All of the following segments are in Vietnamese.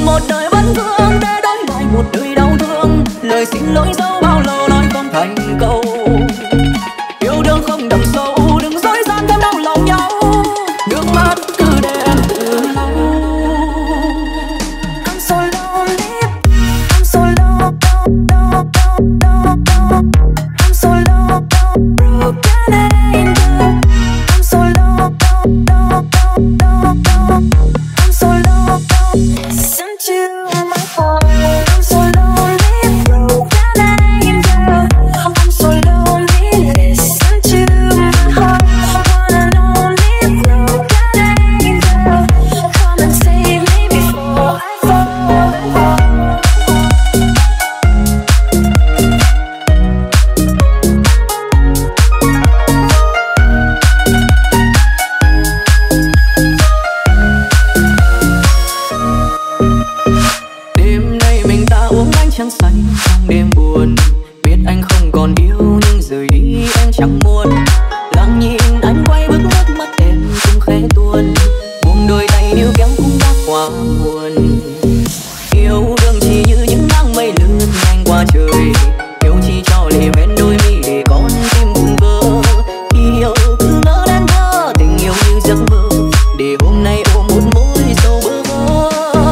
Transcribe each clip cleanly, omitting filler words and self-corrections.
một đời vẫn vương để đổi lại một đời đau thương. Lời xin lỗi dẫu bao lâu nói không thành câu. Yêu đương không đậm sâu, đừng dối gian thêm đau lòng nhau. Nước mắt cứ để em từ lâu. I'm so lonely, I'm so lonely, I'm so lonely, broken angel. I'm so lonely, I'm so lonely, listen to my heart. I'm so lonely, broken angel. I'm so lonely, listen to my heart. One and only broken angel, come and save me before I fall. Đêm nay mình ta uống ánh trăng say trong đêm buồn. Biết anh không còn yêu nhưng rời đi em chẳng muốn. Lặng nhìn anh quay bước nước mắt em cũng khẽ tuôn. Buông đôi tay níu kéo cũng đã qua buồn. Yêu đương chỉ như những áng mây lướt nhanh qua trời. Yêu chỉ cho lệ hoen đôi mi để con tim buồn vỡ. Khi yêu cứ ngỡ đến thơ tình yêu như giấc mơ. Để hôm nay ôm một mối sầu bơ vơ.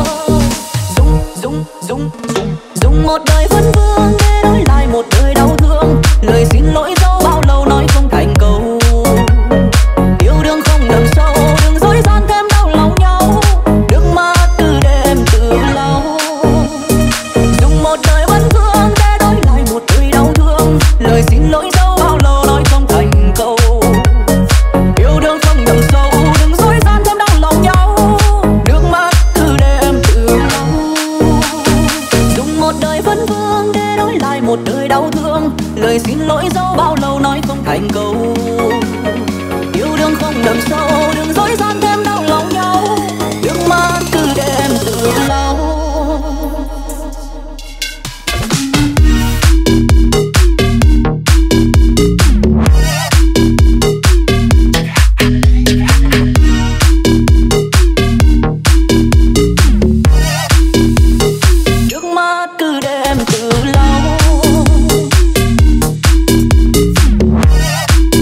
Dùng một đời vấn vương để đổi lại một đời đau thương. Lời xin lỗi dẫu bao lâu nói không thành câu. Yêu đương không đậm sâu, đừng dối gian thêm đau lòng nhau. Nước mắt cứ để em từ lâu. Dùng một đời vấn vương để đổi lại một đời đau thương. Lời xin lỗi dẫu bao lâu nói không thành câu. Yêu đương không đậm sâu, đừng dối gian thêm đau lòng nhau. Nước mắt cứ để em từ lâu. Dùng một đời vấn vương để đổi lại một đời đau thương. Lời xin lỗi dẫu bao lâu nói không thành câu. Yêu đương không đậm sâu, đừng dối gian thêm đau lòng nhau. Nước mắt cứ để em từ lâu. Nước mắt cứ để em từ lâu.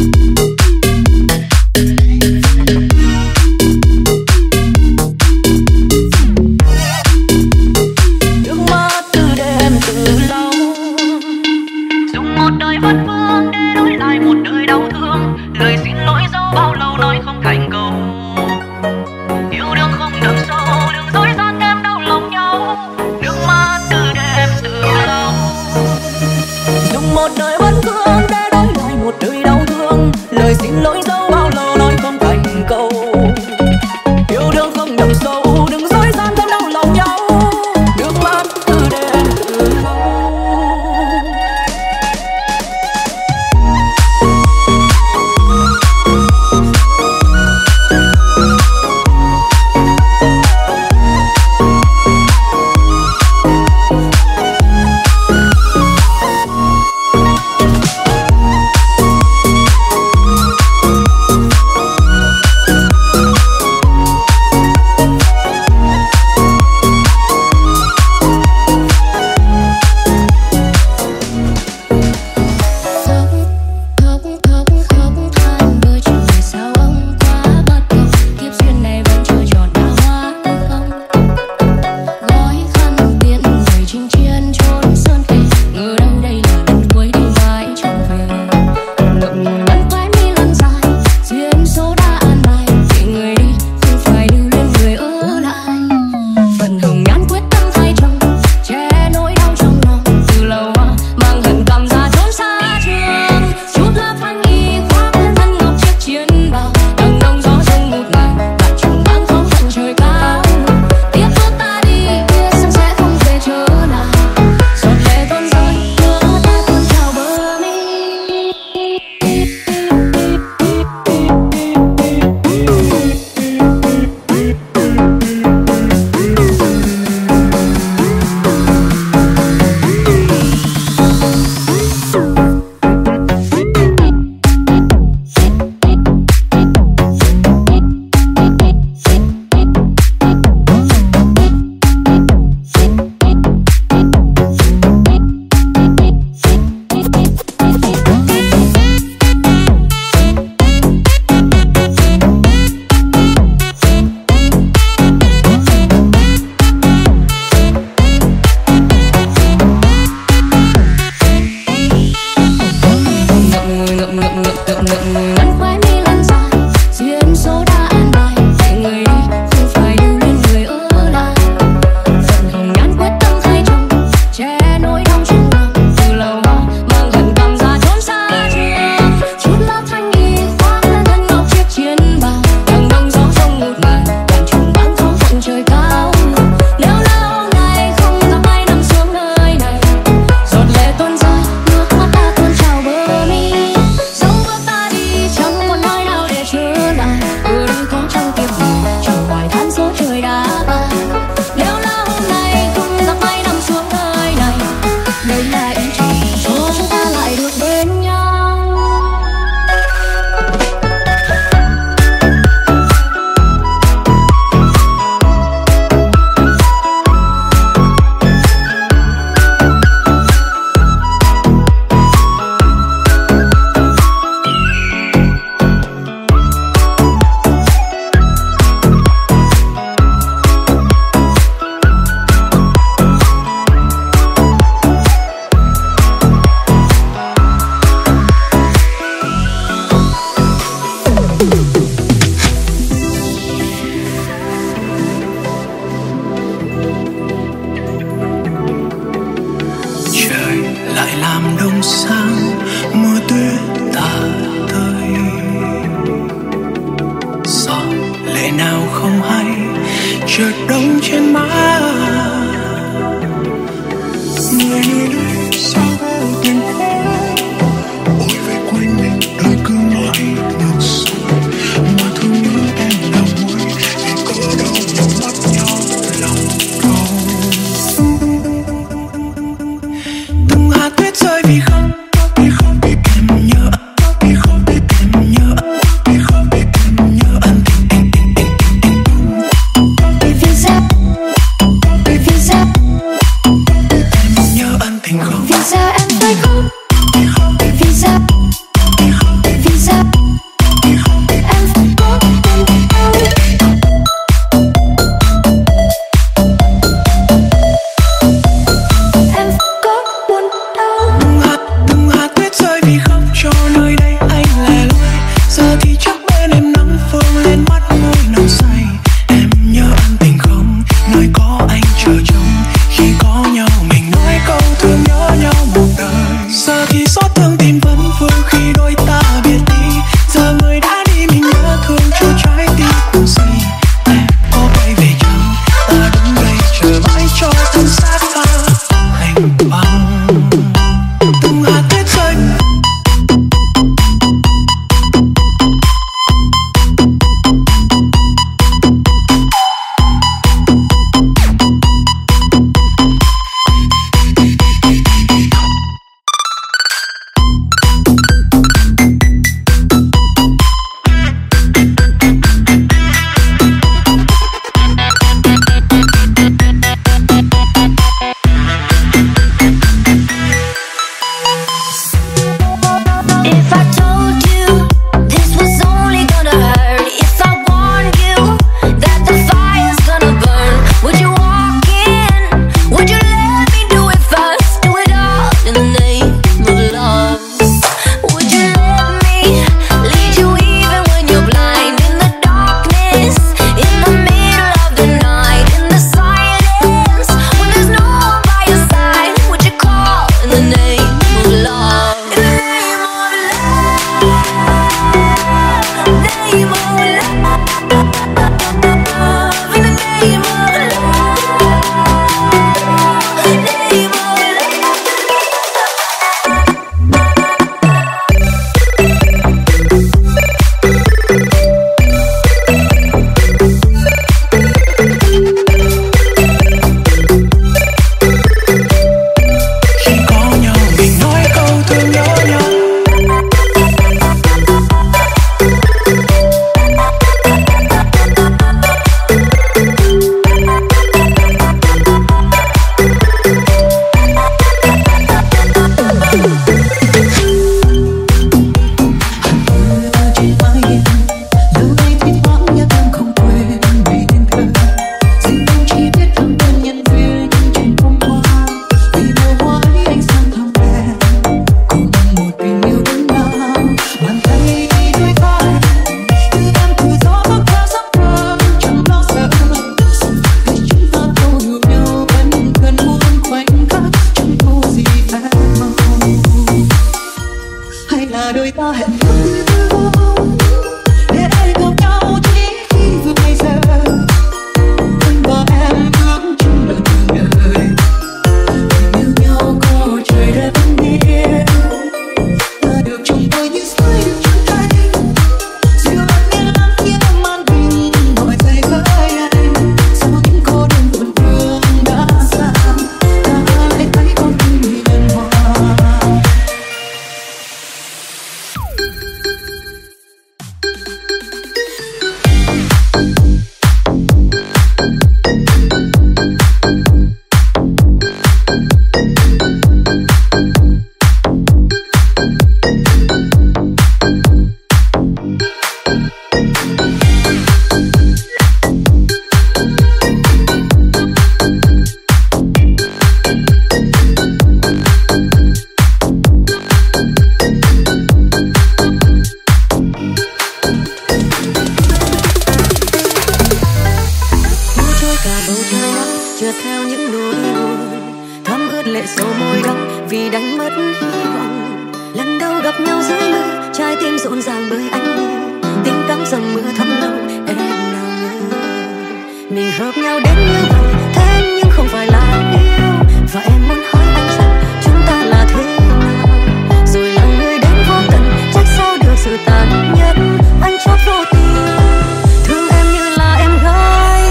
nào không hay chợt đông trên má. Người đi đây sao vô tình quá, ôi về quanh mình đời cứ mãi ngược xuôi, mà thương nhớ em là muối thì có đâu mà mất nhau lòng câu. Từng hạt tuyết rơi vì khóc, vì khóc vì em nhớ, vì khóc vì em nhớ, vì khóc vì em nhớ anh tình vì sao, vì sao em nhớ anh tình không, vì sao em phải khóc, vì sao, vì sao em phải có tình đau. Em có buồn đau. Từng hạt tuyết rơi vì khóc cho nơi đây anh lẻ loi. Giờ thì chắc bên em nắng phương lên mắt môi nồng say. Em nhớ anh tình không, nơi có anh chờ trông. Khi có nhau mình nói câu thương nhớ nhau một đời. Giờ thì xót thương tim vẫn vương khi đôi ta biệt đi. Giờ người đã đi mình nhớ thương cho trái tim cùng gì. Em có quay về chăng, ta đứng đây chờ mãi cho thân xác ta thành băng. Từng hạt tuyết rơi. If I told you this was only gonna hurt, if I warned you that the fire's gonna burn, would you walk in? Would you let me do it first? Do it all in the name of love. Would you let me lead you even when you're blind? In the darkness, in the middle of the night, in the silence, when there's no one by your side, would you call in the name of love? In the name of name of love, in the name of Khi có nhau mình nói câu thương nhớ nhau. Trên vai em lâu nay thấy thoáng nhớ thương không quên vì nên thơ riêng anh chỉ biết thương tên nhân viên những chuyện hôm qua vì bầu hoa ấy anh sang thăm em cùng một tình yêu đến nhau bàn tay đôi vai từ em từ gió bước theo giấc mơ chẳng lo sợ vì chúng ta thấu hiểu nhau em gần muôn khoảnh khắc chẳng có gì em mong hay là đôi ta hẹn ước để ai gặp nhau chỉ khi vừa bây giờ anh và em bước chung đoạn đường đời yêu nhau có trời đất nghiêng ta được trông tôi như suối được chân tay dịu êm như lắng nghe màn hình gọi dậy với anh sau những cô đơn buồn thương đã xa ta hãy thấy con tim hiền hòa. trượt theo những nỗi buồn, thấm ướt lệ sầu môi đắng vì đánh mất hy vọng. Lần đầu gặp nhau dưới mưa, trái tim rộn ràng bởi ánh nhìn, tình cảm dòng mưa thấm nồng em nào ngờ. Mình hợp nhau đến như vậy, thế nhưng không phải là yêu. Và em muốn hỏi anh rằng chúng ta là thế nào. Rồi là người đến vô tận, trách sao được sự tàn nhẫn. Anh chót vô tình, thương em như là em gái.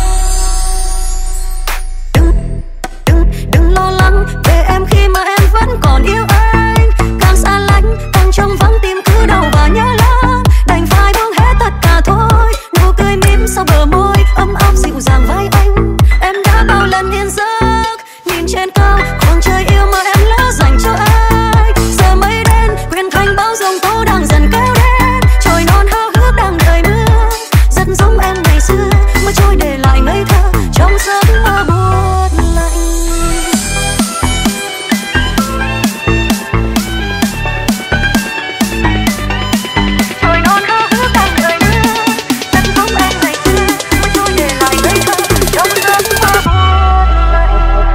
Đừng lo lắng về em khi mà em vẫn còn yêu anh. Càng xa lánh, càng trông vắng tim cứ đau và nhớ lắm. Đành phải buông hết tất cả thôi. Nụ cười mím sau bờ môi, ấm áp dịu dàng vai anh. Em đã bao lần yên giấc, nhìn trên cao khoảng trời yêu mà em lỡ dành cho ai. Giờ mây đen quyện thành bão giông tố đang dần kéo đến. Trồi non háo hức đang đợi mưa, rất giống em ngày xưa mà trôi để lại ngây thơ trong giấc mơ buốt lạnh. Trồi non háo hức đang đợi mưa, rất giống em ngày xưa mà trôi để lại ngây thơ trong giấc mơ buốt lạnh.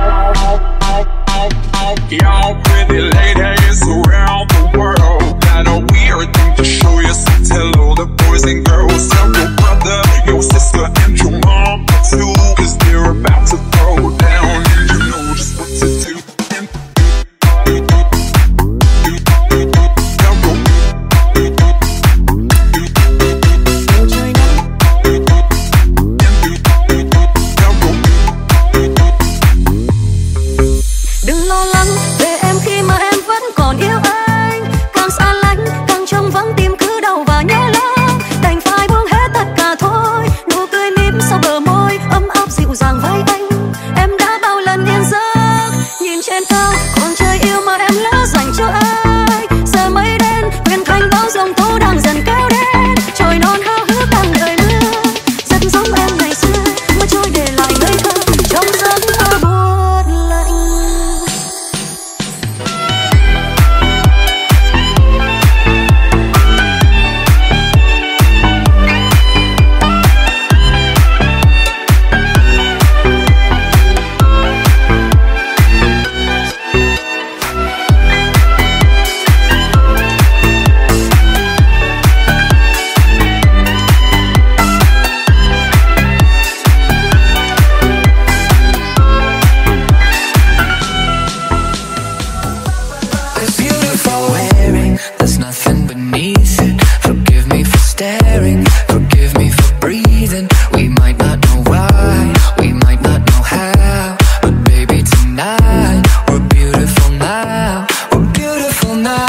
Y'all pretty ladies around the world got a weird thing to show you, so tell all the boys and girls. Tell your brother, your sister and your mom too, cause they're about to throw down and you know just what to do. Đừng lo lắng về em khi mà em vẫn còn yêu anh. Càng xa lánh, càng trông vắng tim cứ đau và nhớ lắm. Đành phải buông hết tất cả thôi. Nụ cười mím sau bờ môi, ấm áp dịu dàng vai anh. Em đã bao lần yên giấc, nhìn trên cao khoảng trời yêu mà em lỡ dành cho ai. Giờ mây đen quyện thành bão giông tố đang dần kéo đến. Trồi non háo hức đang đợi mưa, rất giống em ngày xưa mà trôi để lại ngây thơ trong giấc mơ buốt lạnh. It's beautiful wearing, there's nothing beneath it. Forgive me for staring, forgive me for breathing. We might not know why, we might not know how, but baby tonight, we're beautiful now, we're beautiful now.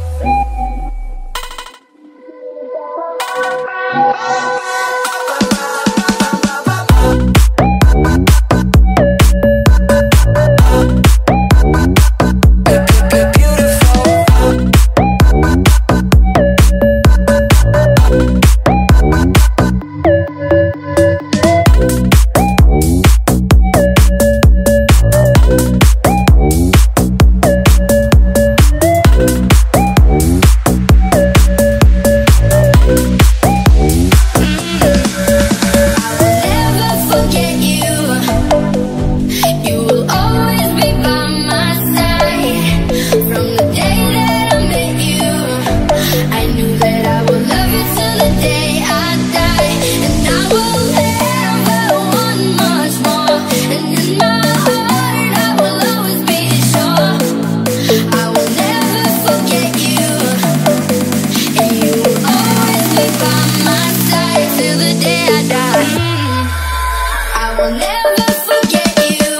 Never forget you. You will always be by my side. From the day that I met you, I knew that I would love you till the day I die. And I will never want much more. And in my heart I will always be sure I will never forget you. And you will always be by my side till the day I die. I will never forget you.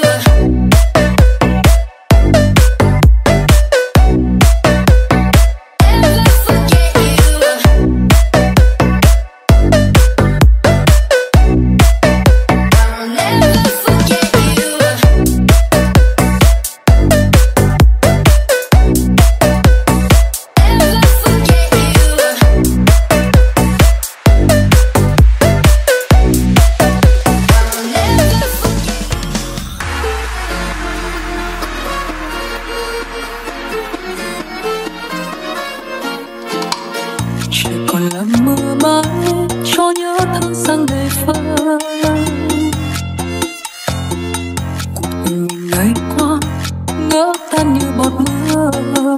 Never forget you. I will never forget you. Never forget Trời còn là mưa mãi cho nhớ thương sang đầy phai. Cuộc tình mình ngày qua ngỡ tan như bọt mưa.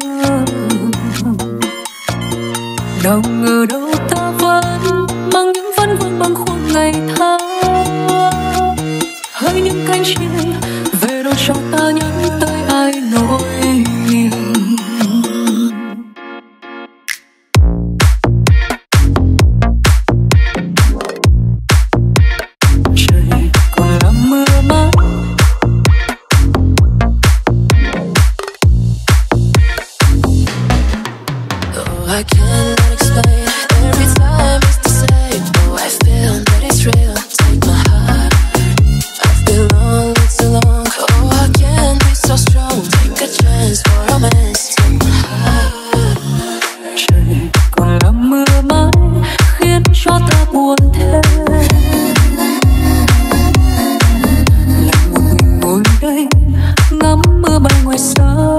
Đâu ngờ đâu ta vẫn mang những vấn vương bâng khuâng ngày tháng. cánh chim về đâu cho ta nhắn tới ai nỗi niềm. I cannot explain. Every time it's the same. Oh, I feel that it's real. Take my heart. I've been lonely too long. Oh, I can't be so strong. Take a chance for romance. Take my heart. Trời còn là mưa mãi khiến cho ta buồn thêm. Lặng một mình ngồi đây ngắm mưa bay ngoài xa.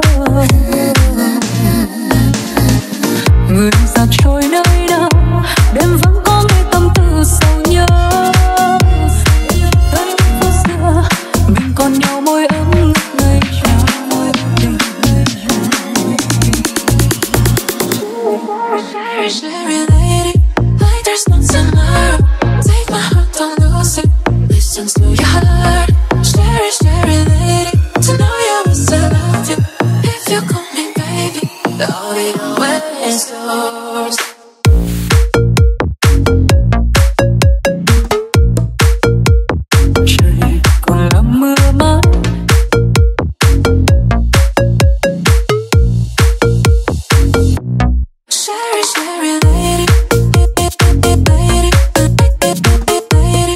Người già trôi nơi đâu đêm vẫn có nghe tâm tư sầu nhớ. Tới phút xưa mình còn nhau môi ấm ngực ngây chào tình. Sherry lady, like there's no tomorrow. Take my heart, don't lose it. Listen to your heart. Sherry lady, to know you is I love you. If you call me baby, I'll be always yours. Trời còn là mưa mãi. Sherry lady, lady, lady.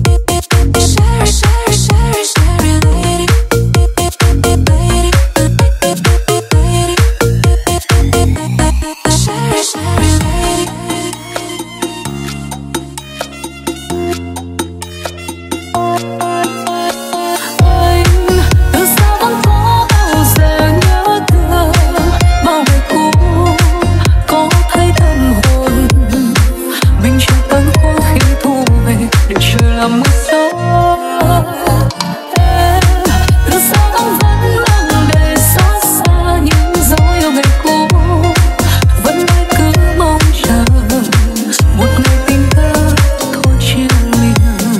Sherry lady, lady, Anh từ xa vẫn có bao giờ nhớ thương bao ngày cũ, có thấy tâm hồn mình chưa tan hoa khi thu về để trời làm mưa gió. Từ xa vẫn đang để xót xa những dấu yêu ngày cũ, vẫn mãi cứ mong chờ một ngày tình ta thôi chia lìa.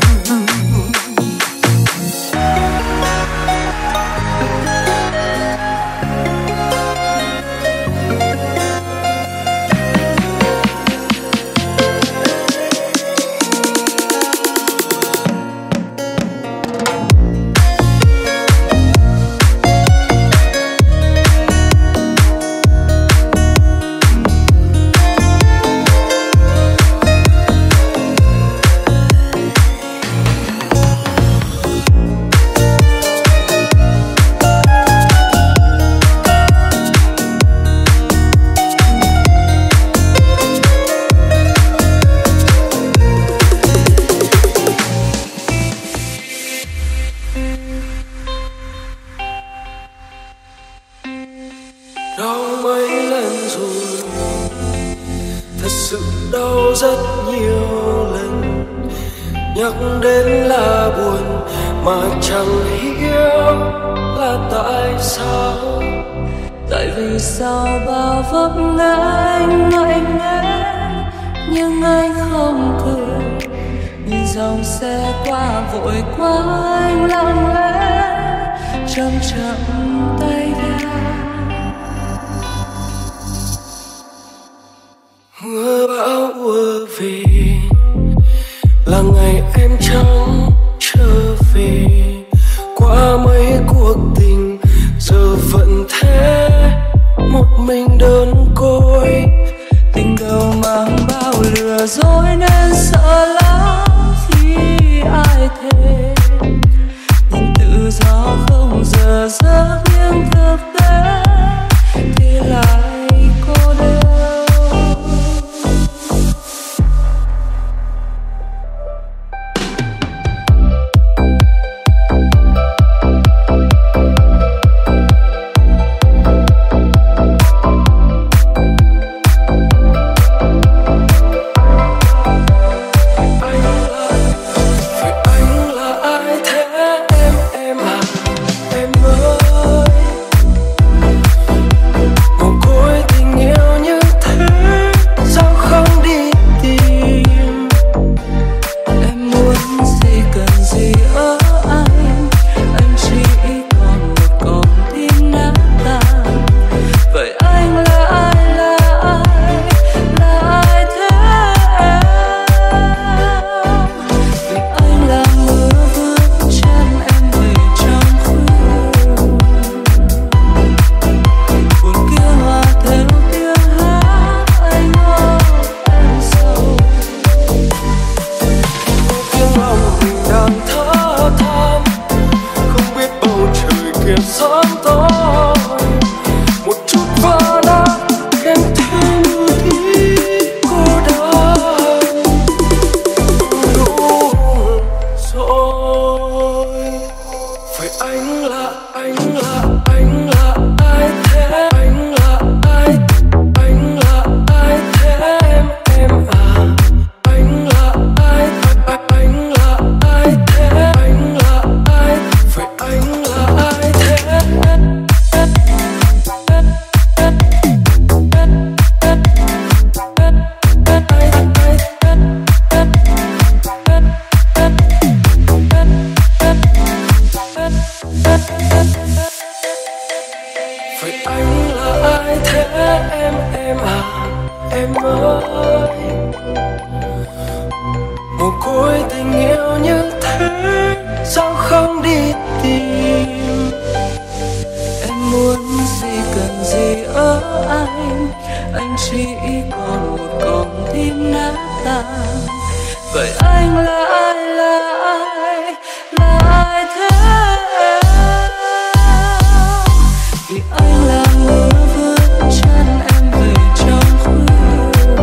Đau mấy lần rồi, thật sự đau rất nhiều lần. Nhắc đến là buồn mà chẳng hiểu là tại sao. Tại vì sao bao vấp ngã anh nhưng anh không cười. Nhìn dòng xe qua vội quá anh lặng lẽ chậm chậm tay ga. Mưa bão ùa về là ngày em chẳng trở về. Qua mấy cuộc tình giờ vẫn thế, một mình đơn côi. Tình đầu mang bao lừa dối nên sợ lắm khi ai thề. Nhìn tự do không giờ giấc nhưng thực tế thì lại cô đơn. yêu như thế, sao không đi tìm? Em muốn gì cần gì ở anh chỉ còn một con tim nát tan. Vậy anh là ai, là ai, là ai thế? Vì anh là mưa vươn chân em về trong khuya,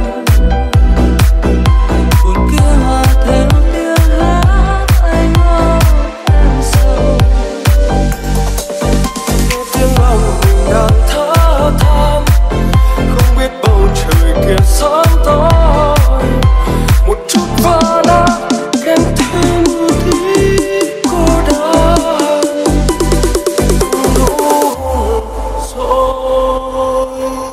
buồn kia hòa theo tiếng hát anh ôm em sâu. Nghe tiếng lòng mình đang thở than, không biết bầu trời kia sáng tối. Một chút vỡ nát kèm thêm một tí cô đơn đủ rồi.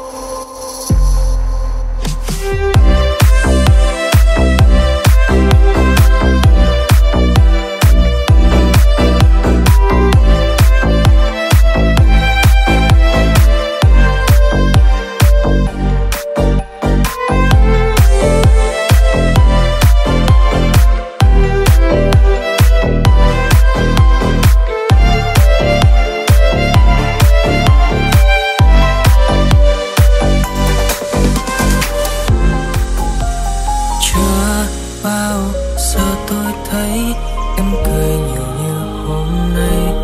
Chưa bao giờ tôi thấy em cười nhiều như hôm nay.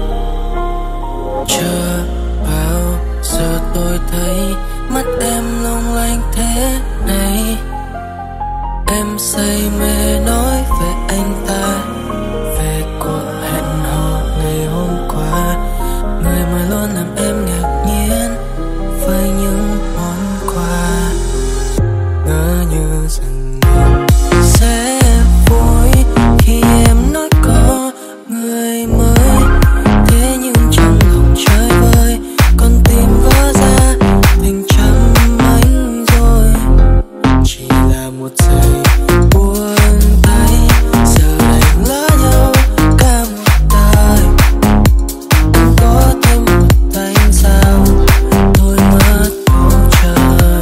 Chưa bao giờ tôi thấy mắt em long lanh thế này. Em say mê nói về anh ta, về cuộc hẹn hò ngày hôm qua, người mà luôn làm em ngạc nhiên với những món quà. Ngỡ như rằng mình sẽ vui khi em nói có người mới. Thế nhưng trong lòng chơi vơi, con tim vỡ ra thành trăm mảnh rồi. Chỉ là một giây buông tay, giờ đành lỡ nhau cả một đời. Em có thêm một tay sao tôi mất bầu trời.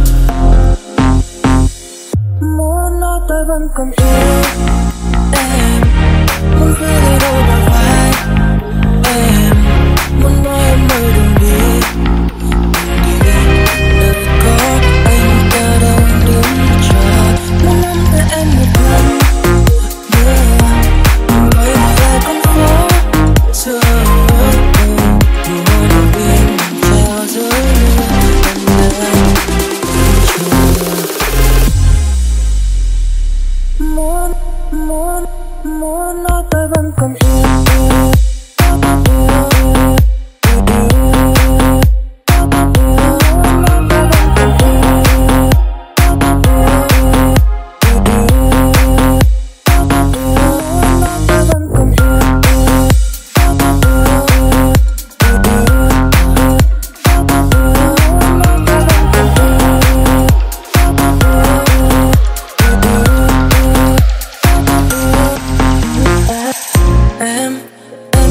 Muốn nói tôi vẫn còn yêu em, muốn cứ đi đâu mà vai em, muốn nói em ơi đừng đi, đừng đi. Nơi có anh ta đang đứng chờ, muốn nắm tay em một lần nữa. Đừng quay lại con phố giờ, dù hôm đầu tiên treo dưới mưa em đang chờ. Muốn nói tôi vẫn còn yêu. Em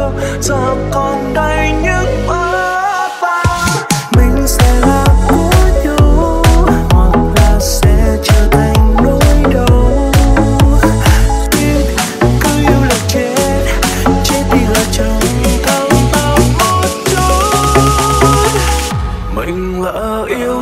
đâu, giờ còn đây những ước ao. Mình sẽ là của nhau, hoặc là sẽ trở thành nỗi đau. Tim cứ yêu là chết, chết thì là chẳng thao tao một chút. Mình lỡ yêu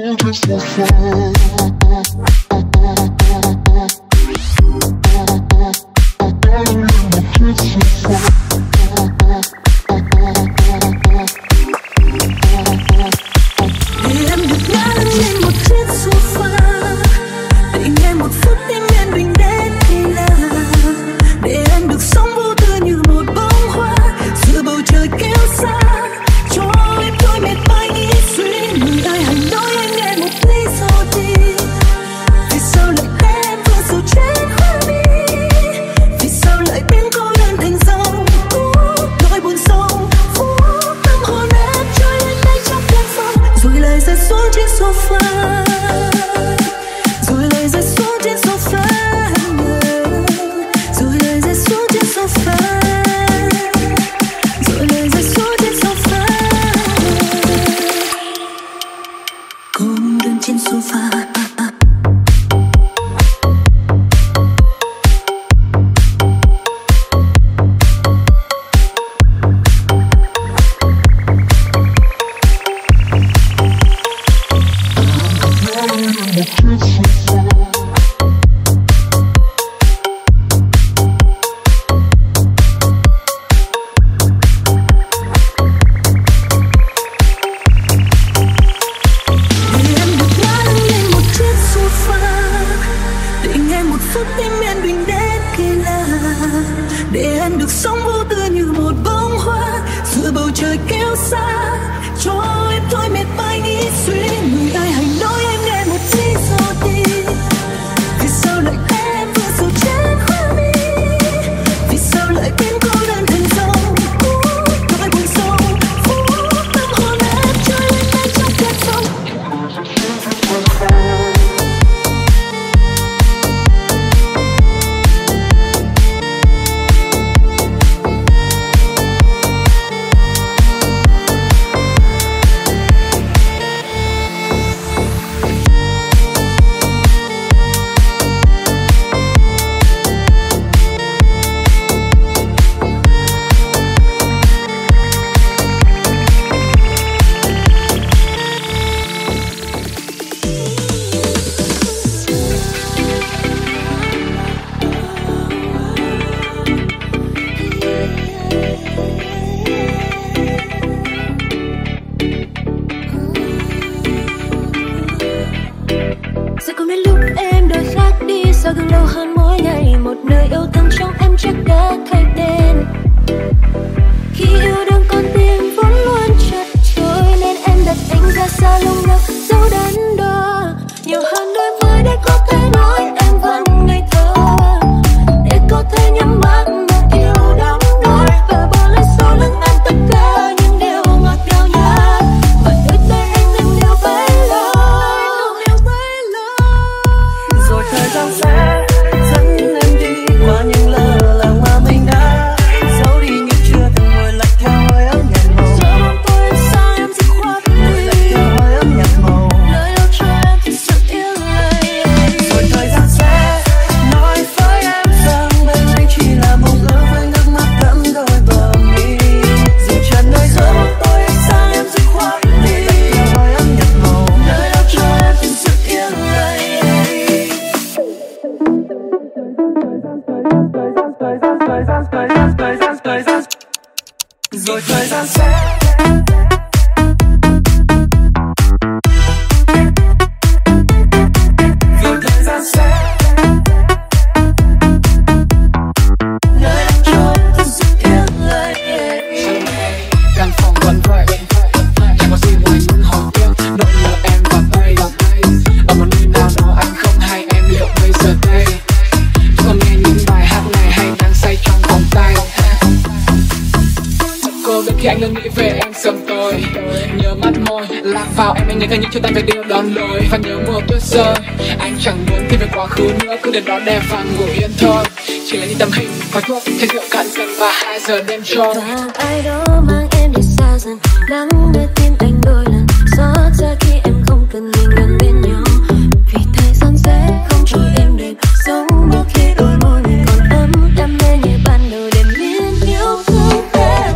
Đêm trôi và ai đó mang em đi xa dần, nắng đưa tim anh đôi lần xót xa khi em không cần mình gần bên nhau, vì thời gian sẽ không cho em đêm sống bước khi đôi môi mình còn ấm đam mê như ban đầu để miên yêu thương em.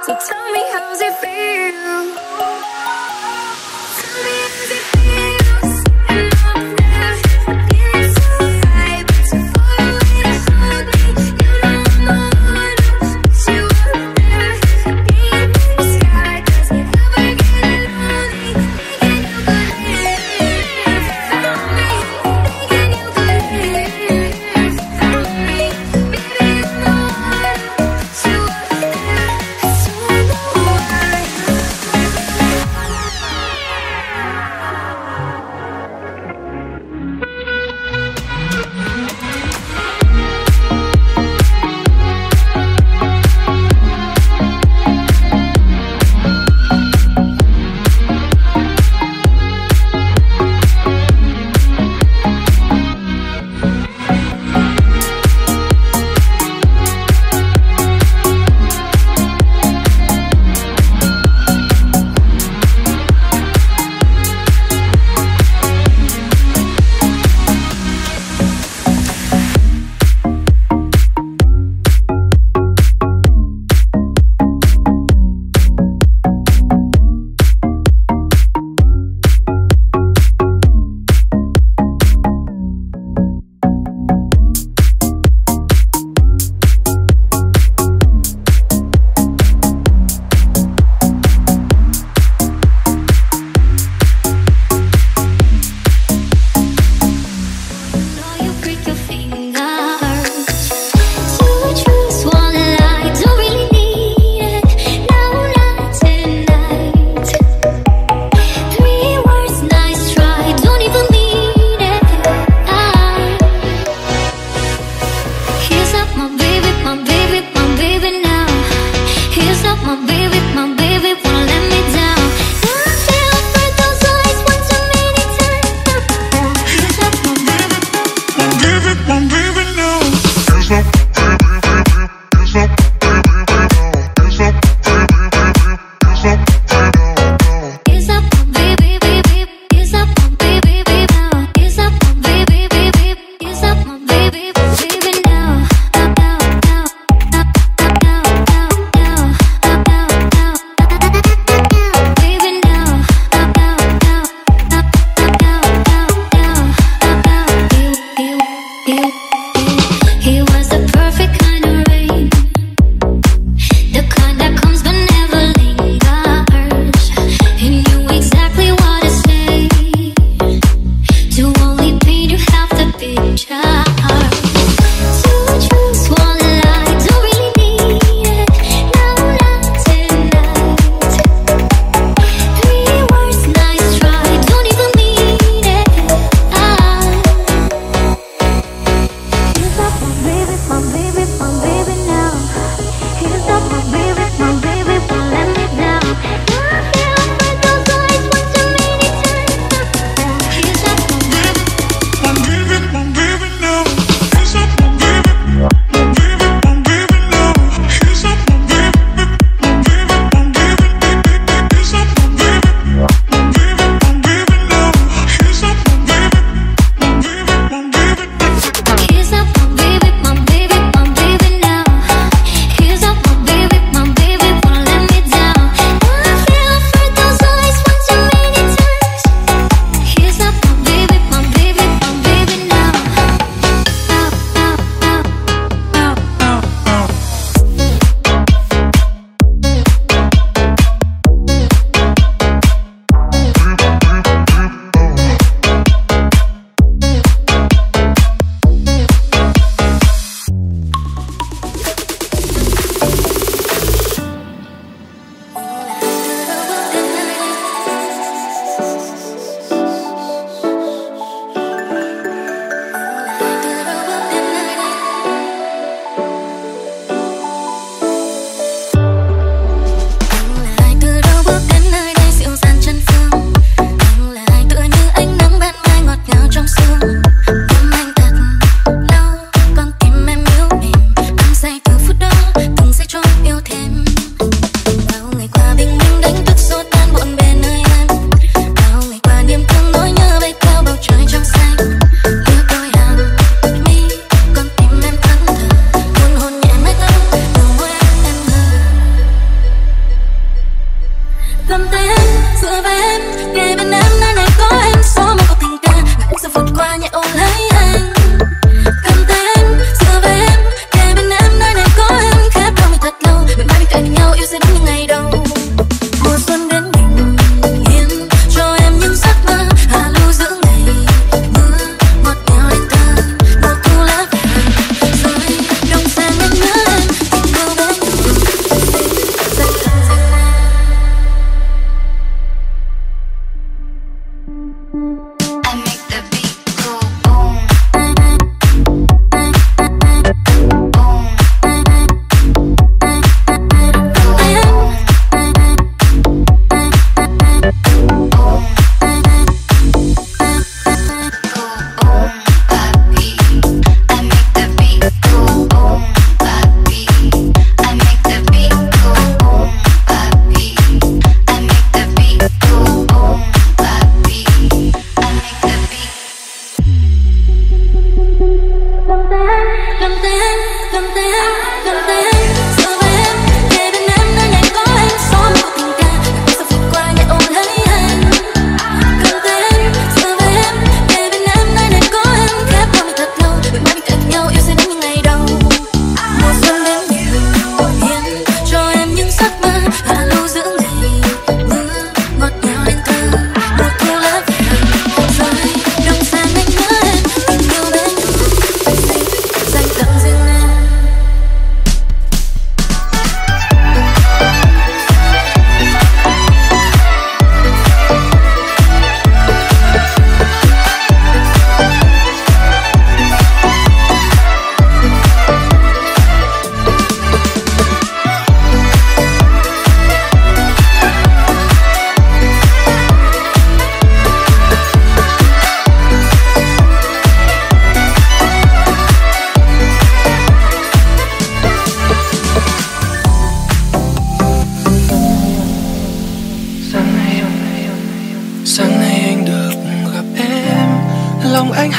So tell me, how's it feel? Tell me, how's it feel? And I'm there, feeling so high, but so far away to hold me. You know I'm the one who wish you were there. Being in the sky doesn't ever get lonely. Thinking you could live without me. Thinking you could live without me. Baby, I'm the one who wish you were there. I don't know why.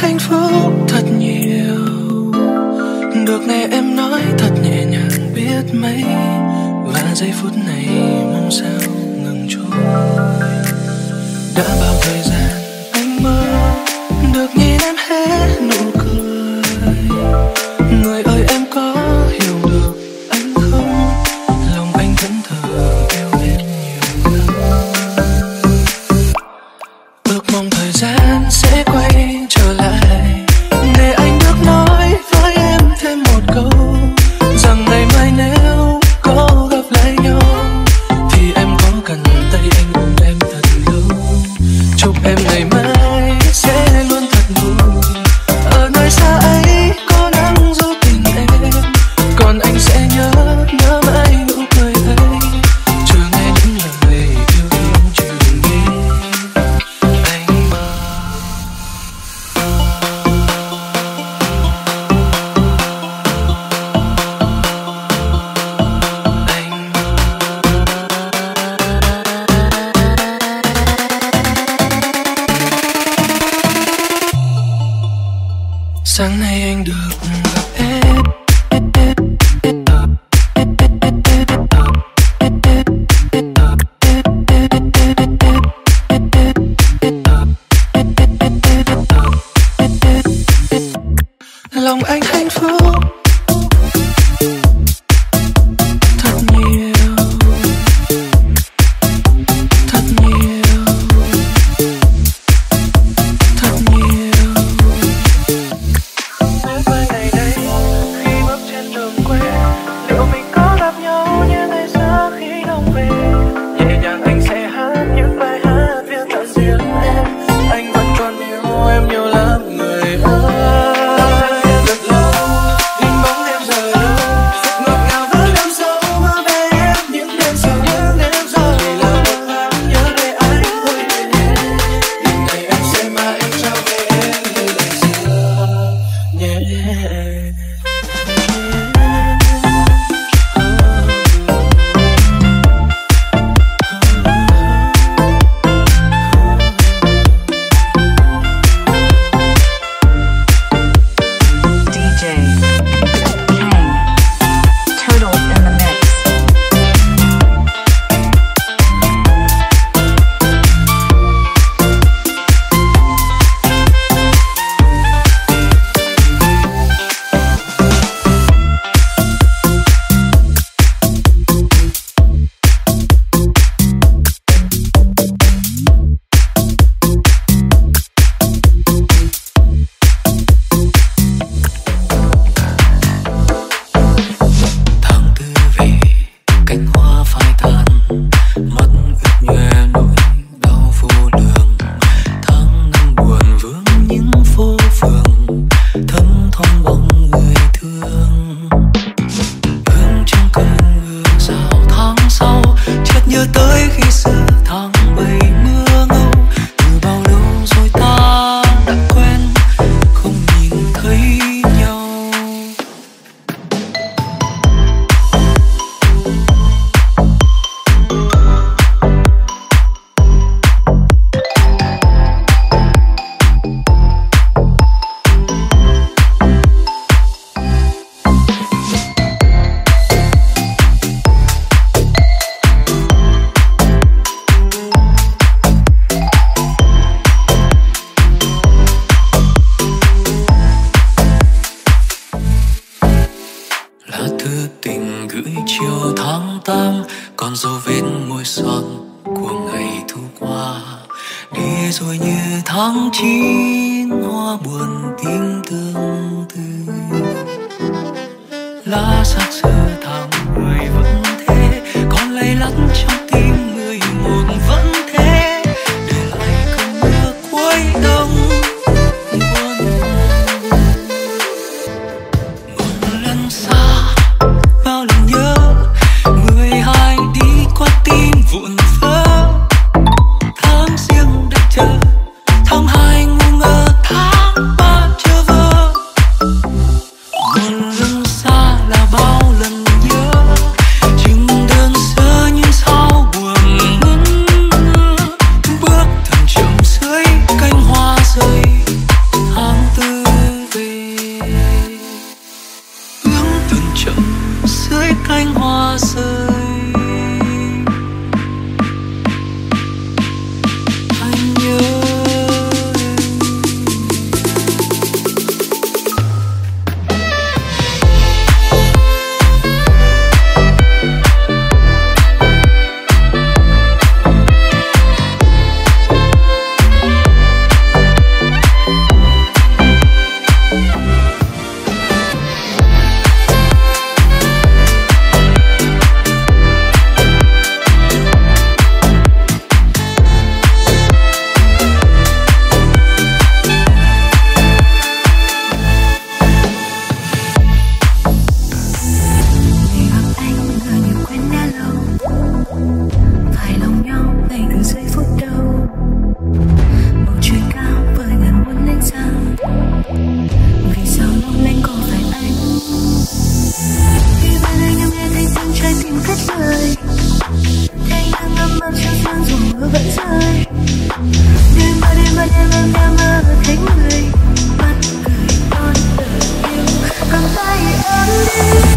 hạnh phúc thật nhiều. Được nghe em nói thật nhẹ nhàng biết mấy, và giây phút này mong sao ngừng trôi. Đã bao thời gian anh mơ được nhìn em hé nụ cười. Người ơi em có hiểu được anh không? Lòng anh vẫn thờ yêu em nhiều lắm. Ước mong thời gian sẽ quay trở lại, để anh được nói với em thêm một câu, rằng ngày mai nếu có gặp lại nhau thì em có cần tay anh ôm em thật lâu. Chúc em ngày mai sẽ luôn thật vui, ở nơi xa ấy có nắng giúp tình em, còn anh sẽ nhớ mãi nụ cười ấy, chờ nghe những lời yêu thương truyền đến anh mơ. Sáng nay anh được gặp em, lòng anh hạnh phúc thật nhiều, thật nhiều, thật nhiều. Nếu mai ngày đây khi bước trên đường quê, liệu mình có gặp nhau như ngày xưa khi đông về? Nhẹ nhàng anh sẽ hát những bài hát viết tặng riêng em. Anh vẫn còn yêu em nhiều lắm người ơi. Rất lâu hình bóng em rời đâu, ngọt ngào với đêm sâu mơ về em những đêm sâu, những đêm sâu. Vì là một tháng nhớ về anh thôi về, đêm này anh sẽ mãi trao về em như ngày xưa nhé. DJ Kang, Turtle in the mix. Tháng tư về cánh hoa phai tàn, mắt ướt nhòe nỗi đau vô lường. Tháng năm buồn vương những phố phường, thấm thoáng bóng người thương. Hương trong cơn mưa rào tháng sau, chợt nhớ tới khi xưa tháng 7 mưa ngâu. Từ bao lâu rồi ta đã quen không nhìn thấy nhau. Lá thư tình gửi chiều tháng 8, còn dấu vết môi son của ngày thu qua. Đi rồi như tháng 9, hoa buồn tim tương tư. Lá xác xơ tháng 10 vẫn thế, còn lay lắt trong tim 11 vẫn thế, để lại cơn mưa cuối đông buồn. Một lần xa, bao lần nhớ, 12 đi qua tim vụn vỡ. Tháng riêng đã chờ, tháng 2 ngu ngơ, tháng 3 chưa vỡ. Một lần xa là bao lần nhớ, Thế nhưng ngắm mắt trong sương dù mưa vẫn rơi. Đêm mơ em mơ thấy người mắt cười non nở yêu. Cầm tay em đi.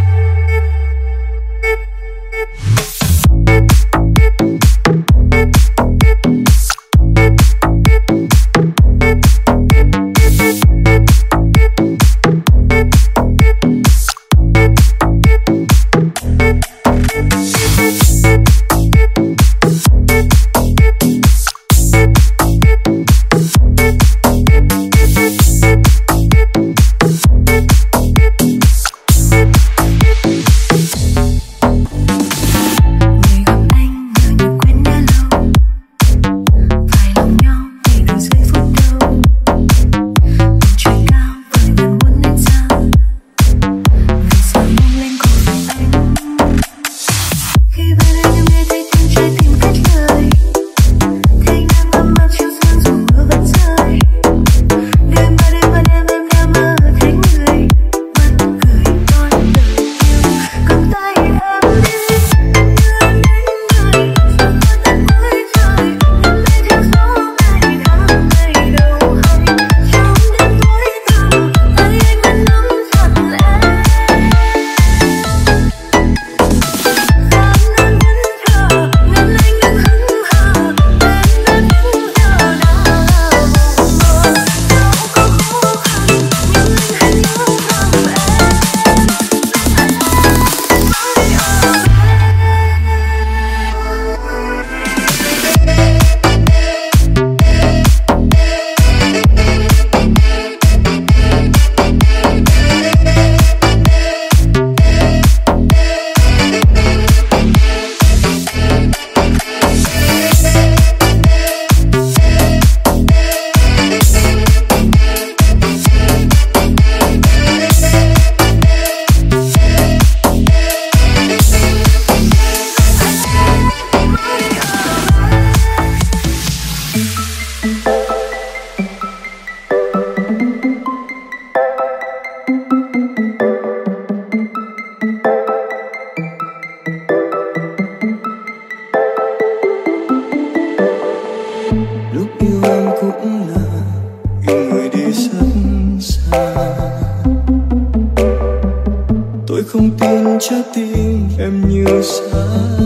trái tim em như xa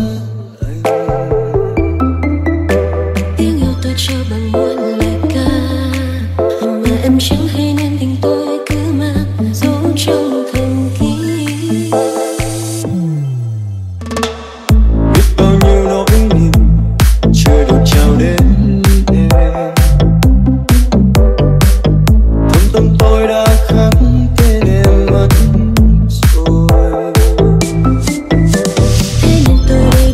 lạnh. Tiếng yêu tôi cho bằng muôn lời ca, mà em chẳng hay nên tình tôi cứ mang giấu trong thầm kín. Biết bao nhiêu nỗi niềm chưa được trao đến em, thâm tâm tôi đã khắc tên em mất rồi. Thế nên tôi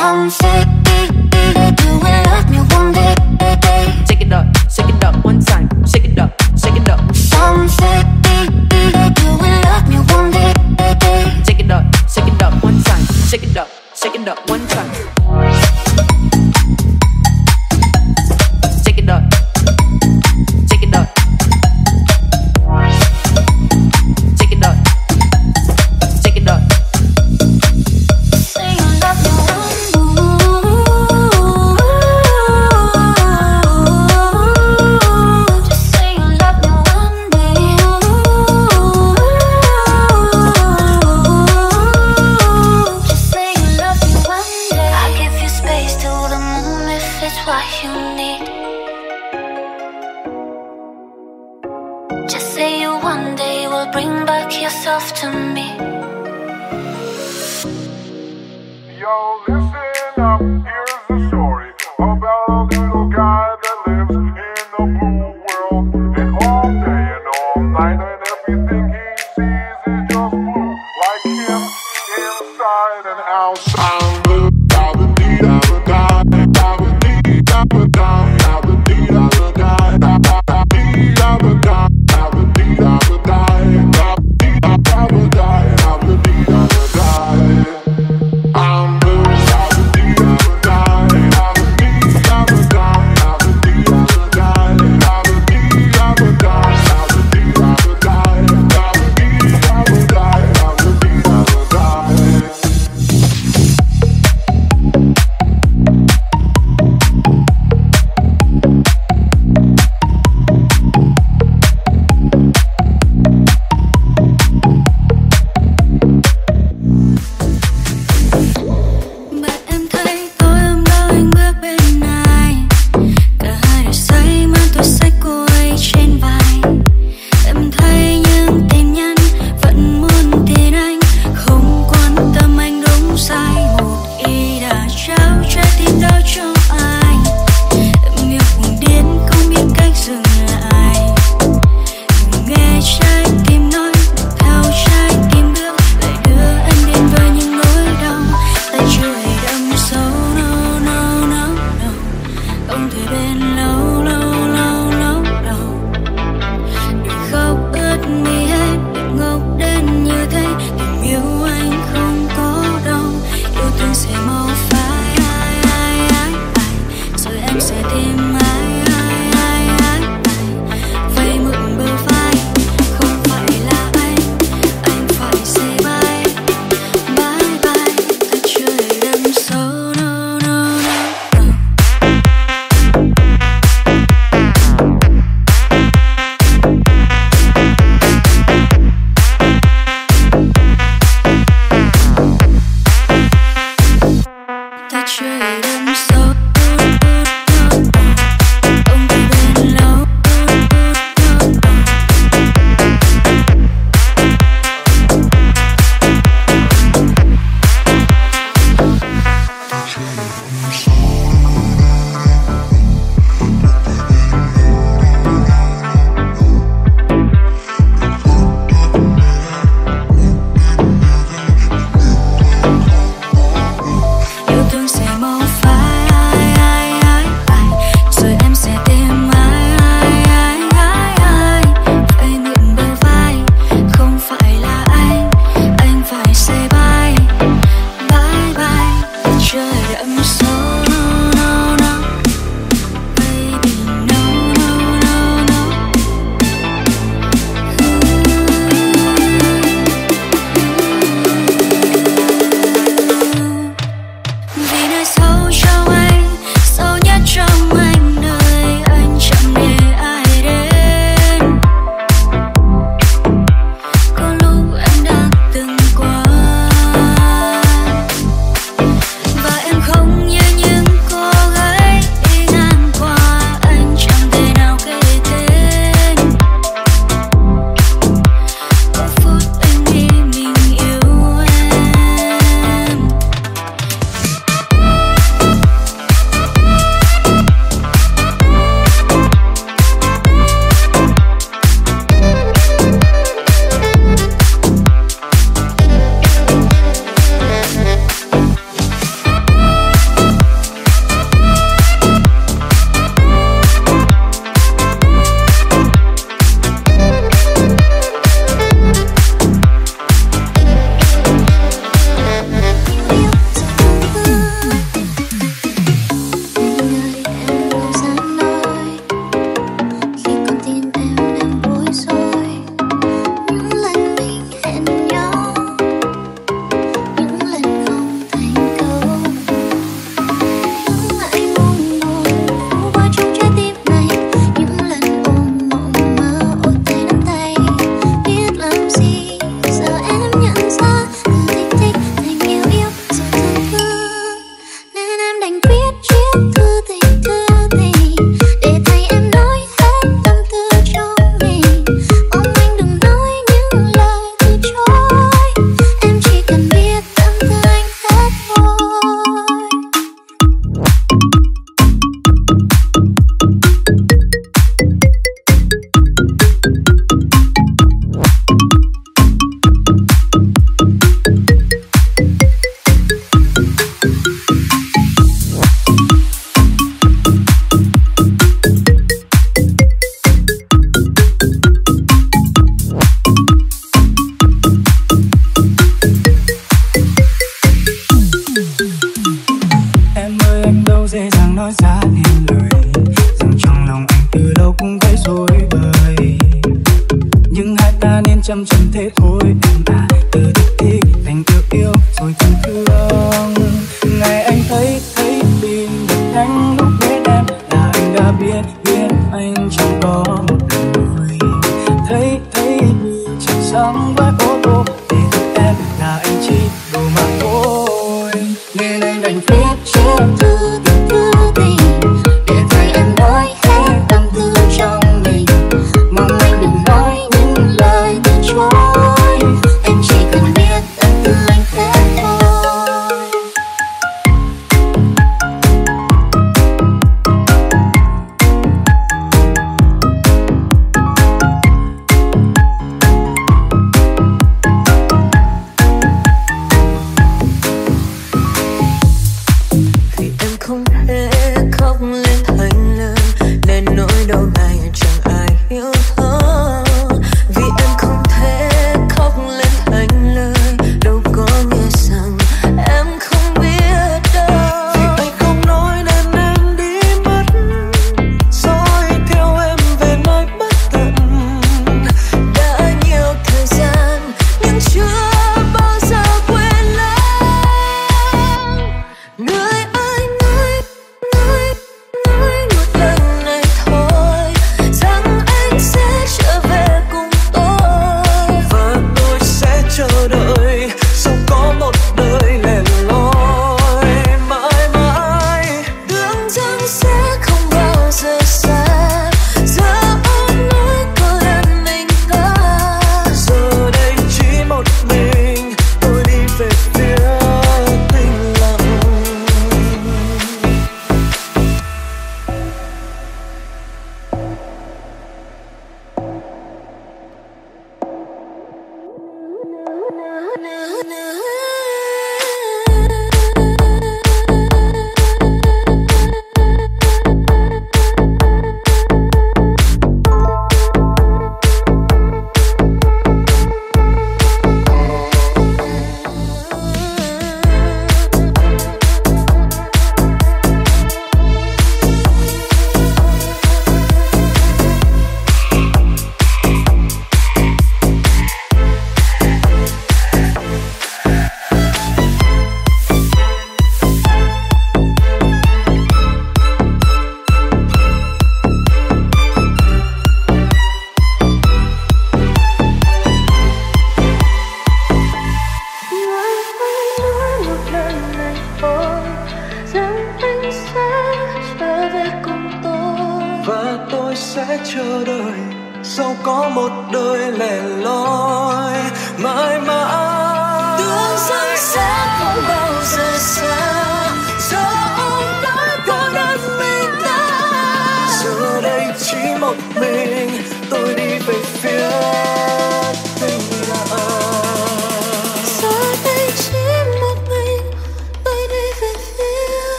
Some say you will love me one day. Shake it up one time. Shake it up, shake it up. Some say you will love me one day. Shake it up one time. Shake it up one time. Shake it up, shake it up. Shake it up, shake it up. Say you love me just say you love me one day. Just say you love me one day. I'll give you space to the moon if it's what you need. Just say you one day will bring back yourself to me. Yo, listen up, here's the story about a little guy that lives in a blue world. And all day and all night and everything he sees is just blue. Like him, inside and outside. nói ra nên lời, rằng trong lòng anh từ lâu cũng thấy rối bời. Nhưng hai ta nên chăm chăm thế thôi em à, từ thích thích thành tự yêu rồi thân thương. Ngày anh thấy tim đập nhanh lúc bên em là anh đã biết anh chẳng có một lời. Thấy chẳng sáng với ô tô để gặp em là anh chỉ đủ mà thôi. Nên anh đành viết cho từ tình để thấy em nói hết tâm tư trong mình. Mong anh đừng nói những lời từ chối, em chỉ cần biết anh từ anh thế thôi.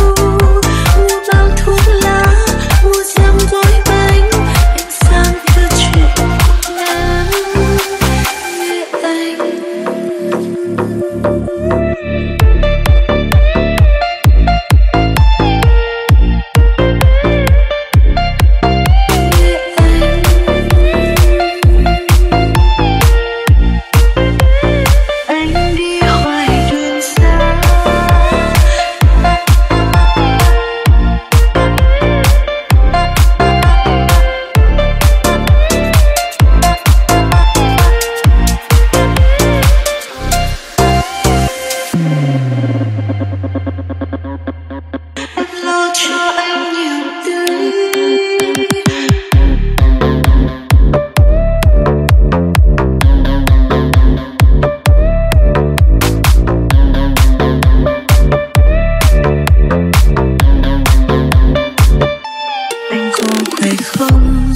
Sang khỏe không?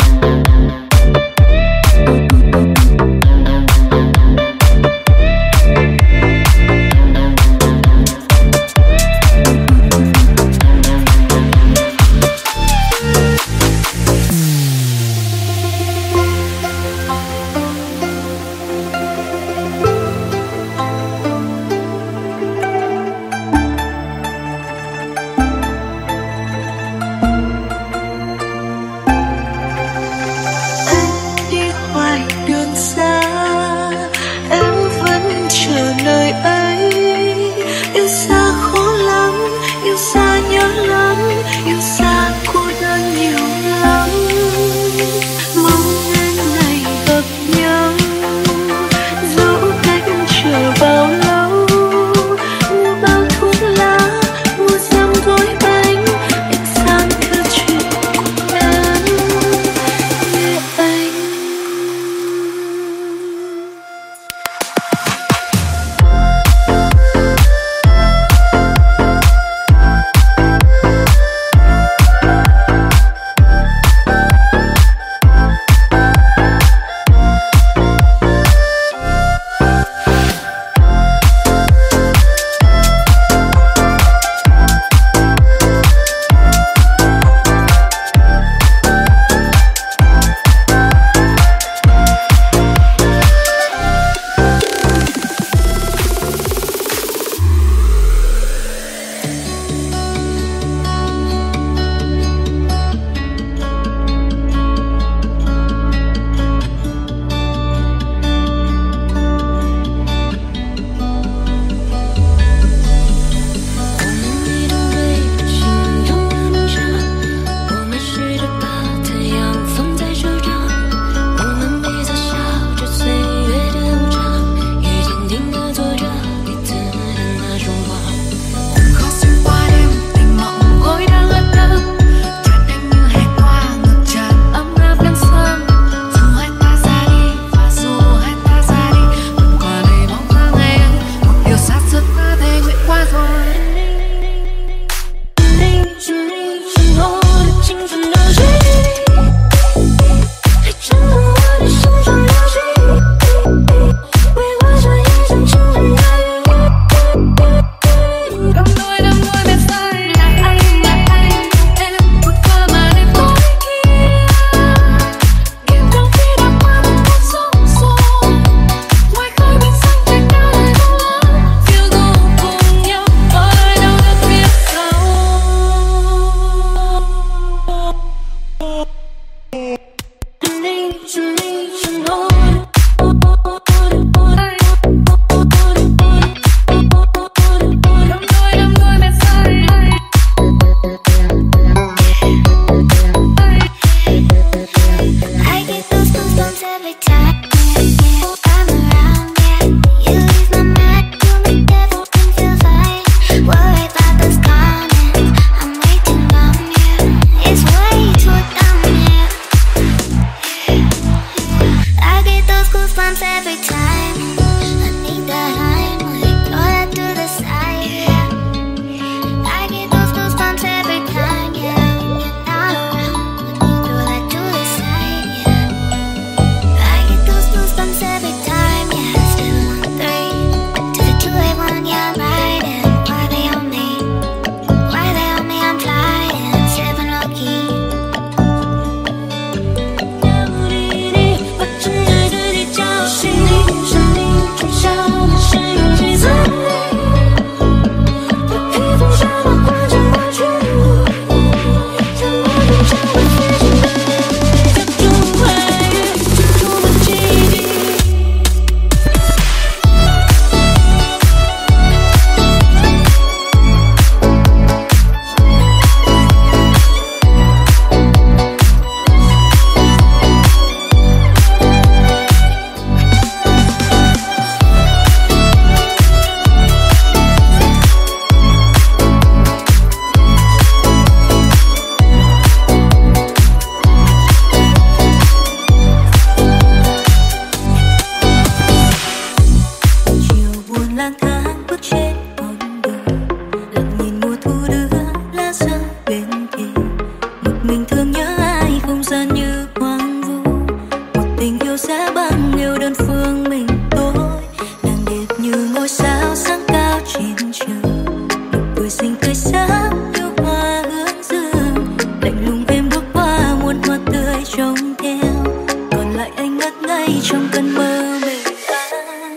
mình thương nhớ ai gian như hoang vu. Một tình yêu sẽ bằng yêu đơn phương mình tôi, nàng đẹp như ngôi sao sáng cao trên trời. Nụ cười xinh tươi sáng như hoa hướng dương, lạnh lùng em bước qua muôn hoa tươi trông theo, còn lại anh ngất ngây trong cơn mơ mình anh.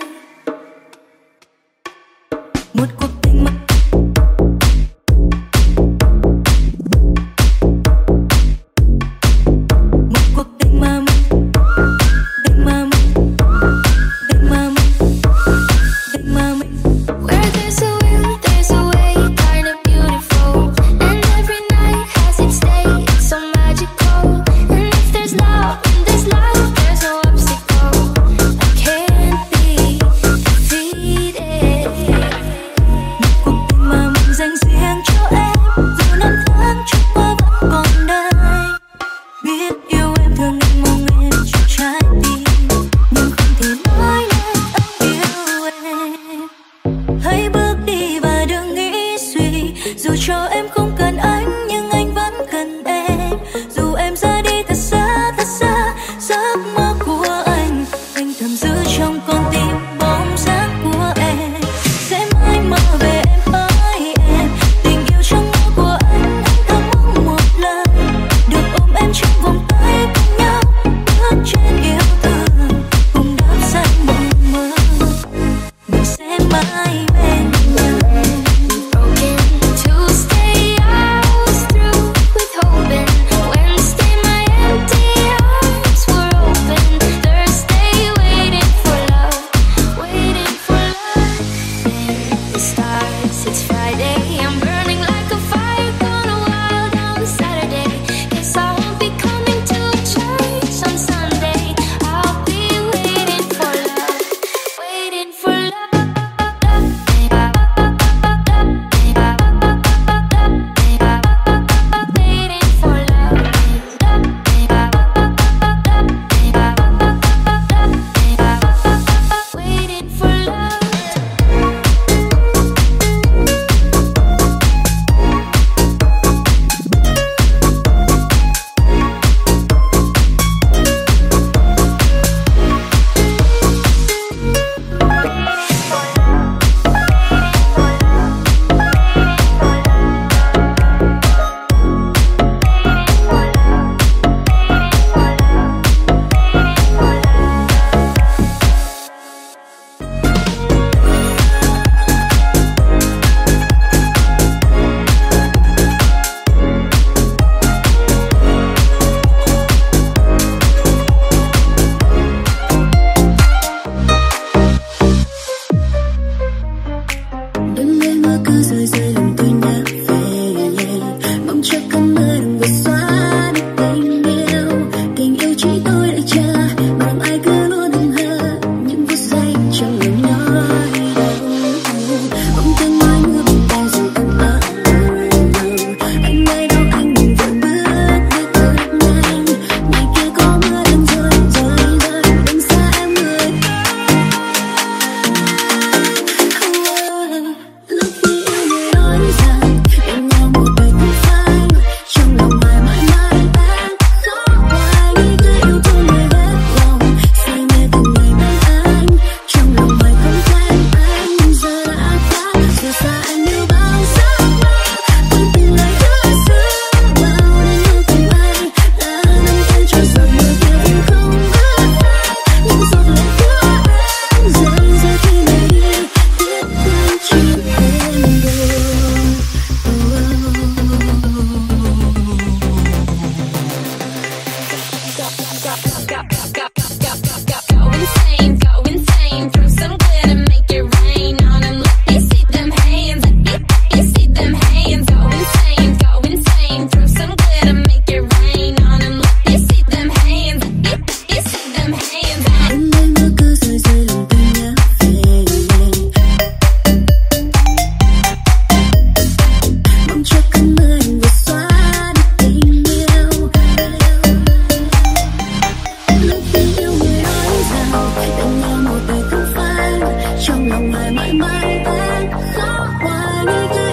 Một cuộc tình mà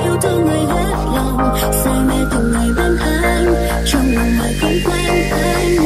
say mê từng ngày bên anh, trong lòng mãi không quên anh.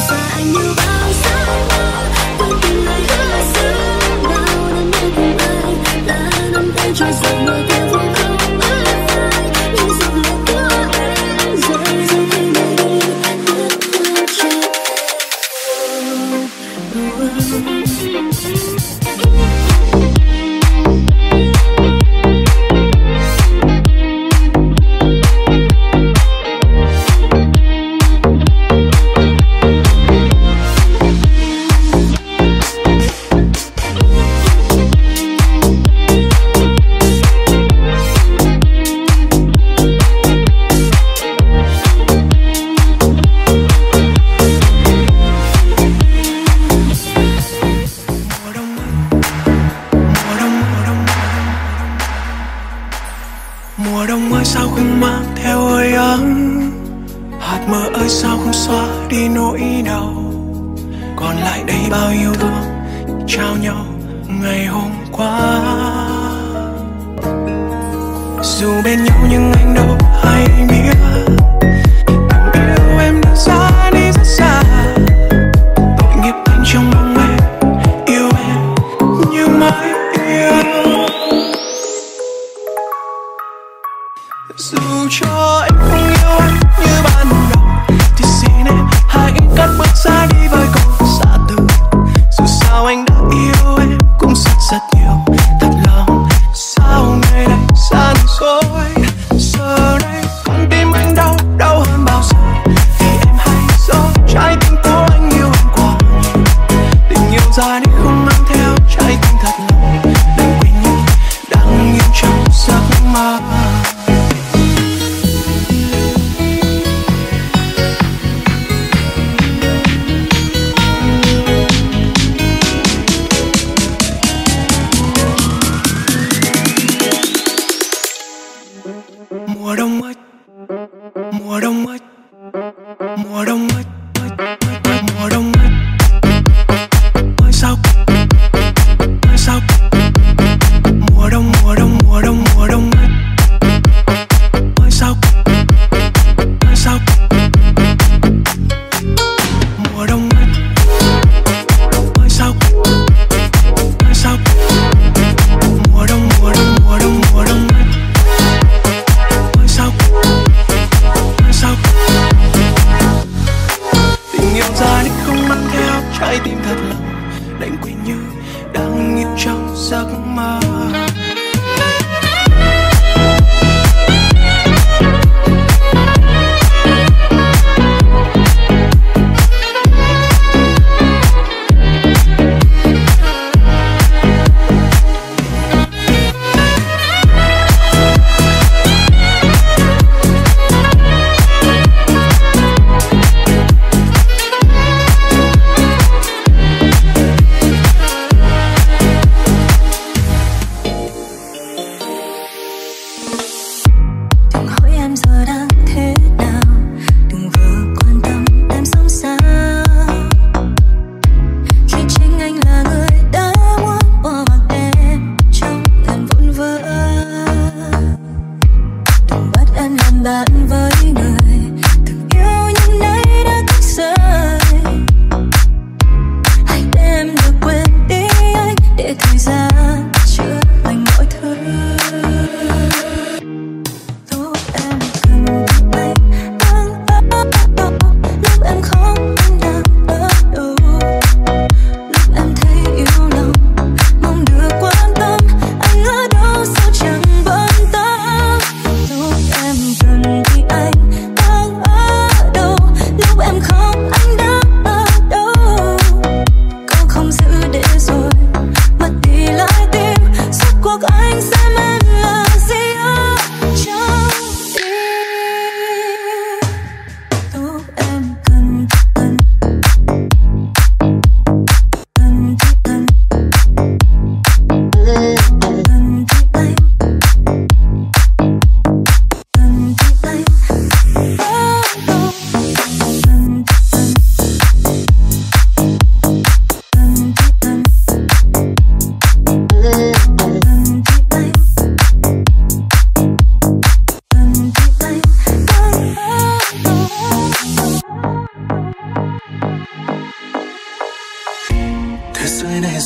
Mùa đông ơi sao không mang theo hơi ấm, hạt mưa ơi sao không xóa đi nỗi đau, còn lại đây bao yêu thương trao nhau ngày hôm qua. Dù bên nhau nhưng anh đâu hay biết tình yêu em đã xa đi rất xa. Tội nghiệp anh trong mong em yêu em như mới yêu. Dù cho em không yêu anh như ban đầu thì xin em hãy cất bước ra đi với câu xa từ. Dù sao anh đã yêu em cũng rất rất nhiều, thật lòng sao ngày này xa rồi. Giờ đây con tim anh đau đau hơn bao giờ, thì em hãy giấu trái tim của anh yêu em quá nhiều. Tình yêu ra đi không mang theo trái tim thật lòng, đành quên như đang yêu trong giấc mơ. Mùa đông ơi, mùa đông ơi, mùa đông ơi, mùa đông ơi, ơi sao, ơi sao, mùa đông, mùa đông, mùa đông, mùa đông ơi, ơi sao, ơi sao, mùa đông ơi, ơi sao, ơi sao, mùa đông, mùa đông, mùa đông, mùa đông ơi. Sao, sao,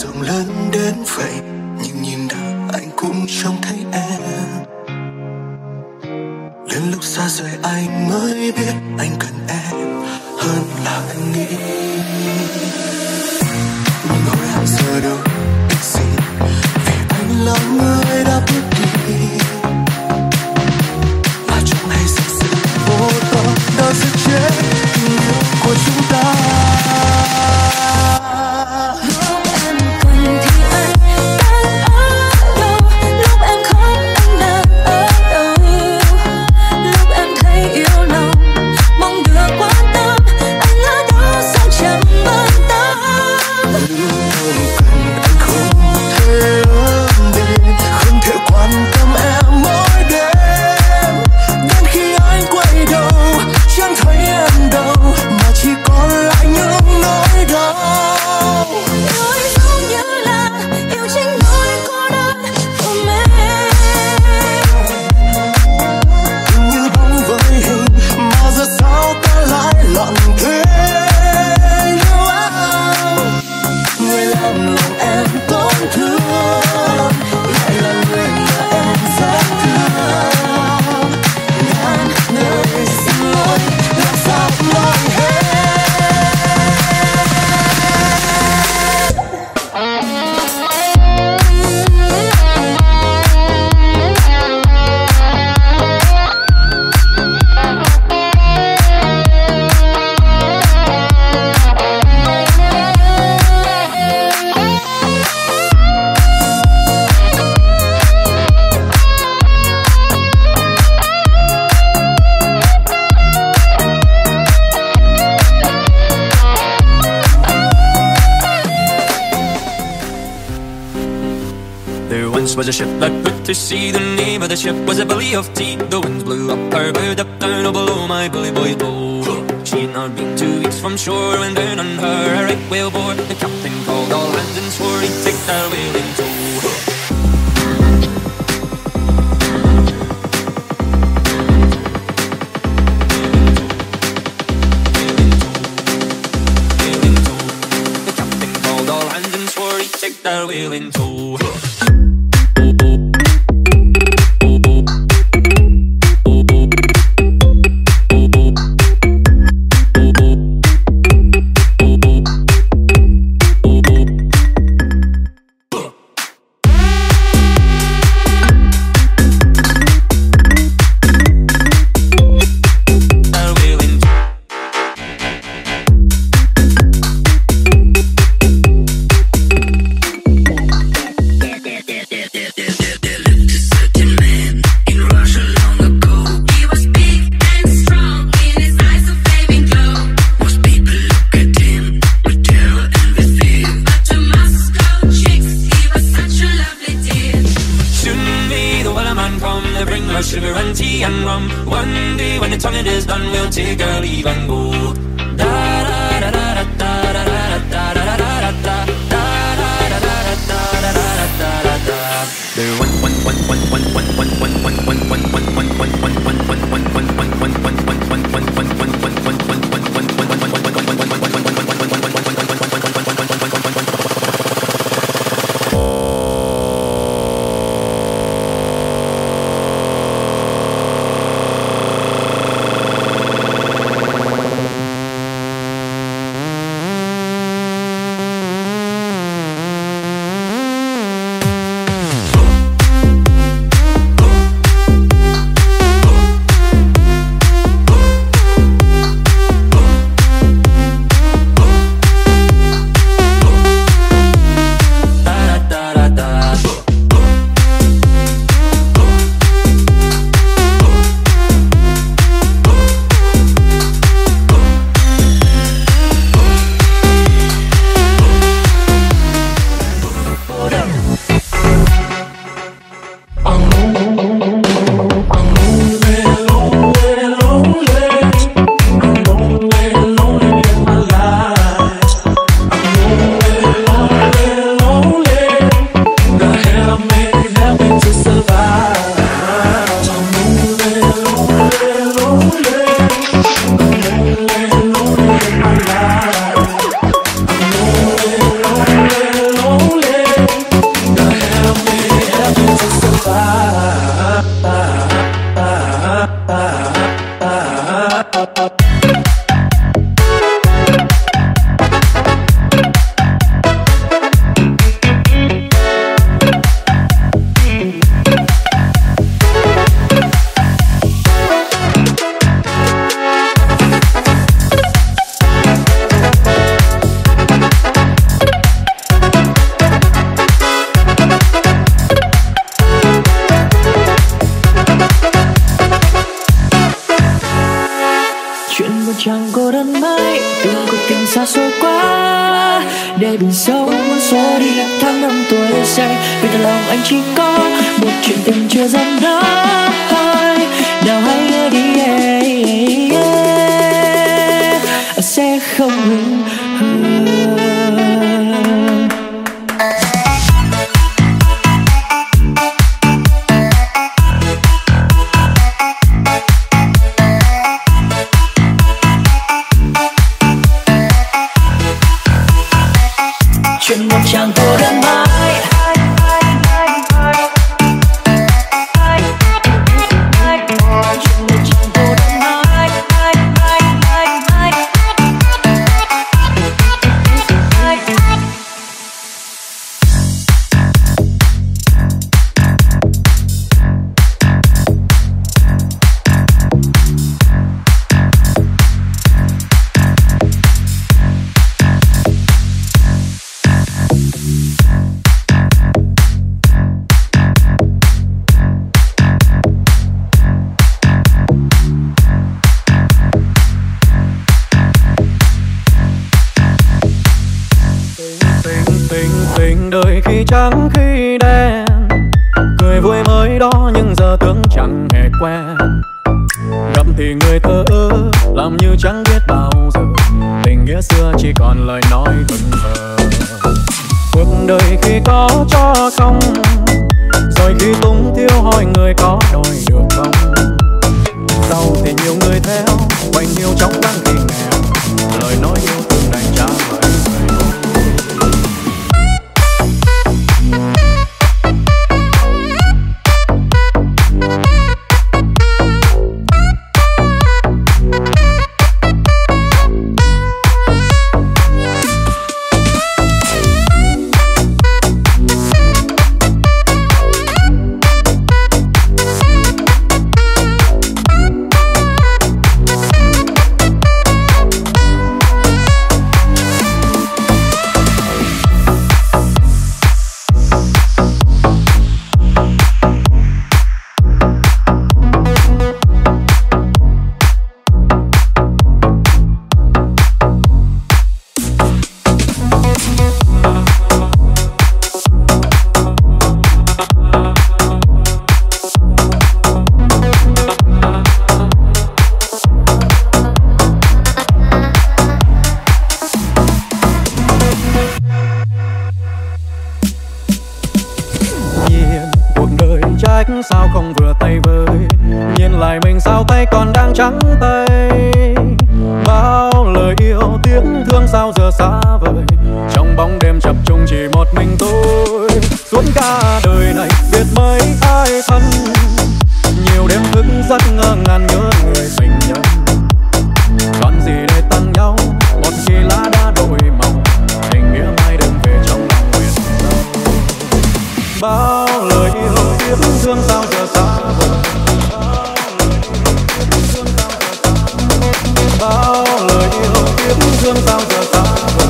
rộng lớn đến vậy, nhưng nhìn đâu anh cũng trông thấy em. Đến lúc xa rời anh mới biết anh cần em hơn là anh nghĩ. Nhưng hồi anh giờ đâu biết gì, vì anh là người đã bước đi. Mà trong hay sự vô tâm đã giết chết tình yêu của chúng ta. Was a ship that put to sea. The name of the ship was a Billy of Tea. The winds blew up her bow, up down, oh below my bully boy bow. She had not been 2 weeks from shore when down on her a right whale bore. The captain called all hands and swore he'd take that whale in tow. The captain called all hands and swore he'd take that whale in tow. Sugar and tea and rum. One day when the tonguing is done, we'll take our leave and go. Da da da da da da da da da da da da da da. There one. lonely. chàng cô đơn mãi từng cuộc tình xa xôi quá để biển sâu muốn xóa đi tháng năm tuổi say vì thật lòng anh chỉ có một chuyện tình chưa dám nói nào hãy nghe đi sẽ không ngừng chuyện một chàng cô đơn mãi. Tình đời khi trắng khi đen, cười vui mới đó nhưng giờ tưởng chẳng hề quen. Gặp thì người thơ ơ làm như chẳng biết bao giờ, tình nghĩa xưa chỉ còn lời nói vần vờ. Cuộc đời khi có cho không, rồi khi tung thiếu hỏi người có đổi được không. Sau thì nhiều người theo quanh yêu trong lắng khi nghèo, lời nói yêu thương đành trả lời người cô. Sao không vừa tay với, nhìn lại mình sao tay còn đang trắng tay. Bao lời yêu tiếng thương sao giờ xa vời, trong bóng đêm chập trùng chỉ một mình tôi. Suốt cả đời này biết mấy ai thân, nhiều đêm thức giấc ngơ ngàn nhớ người mình nhân. Còn gì để tăng nhau một khi lá đã đổi màu, tình nghĩa mai đừng về trong lòng nguyện sâu. Bao lời yêu tiếng thương sao giờ xa vời, bao lời yêu tiếng thương sao giờ xa vời.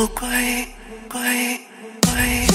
quay quay quay.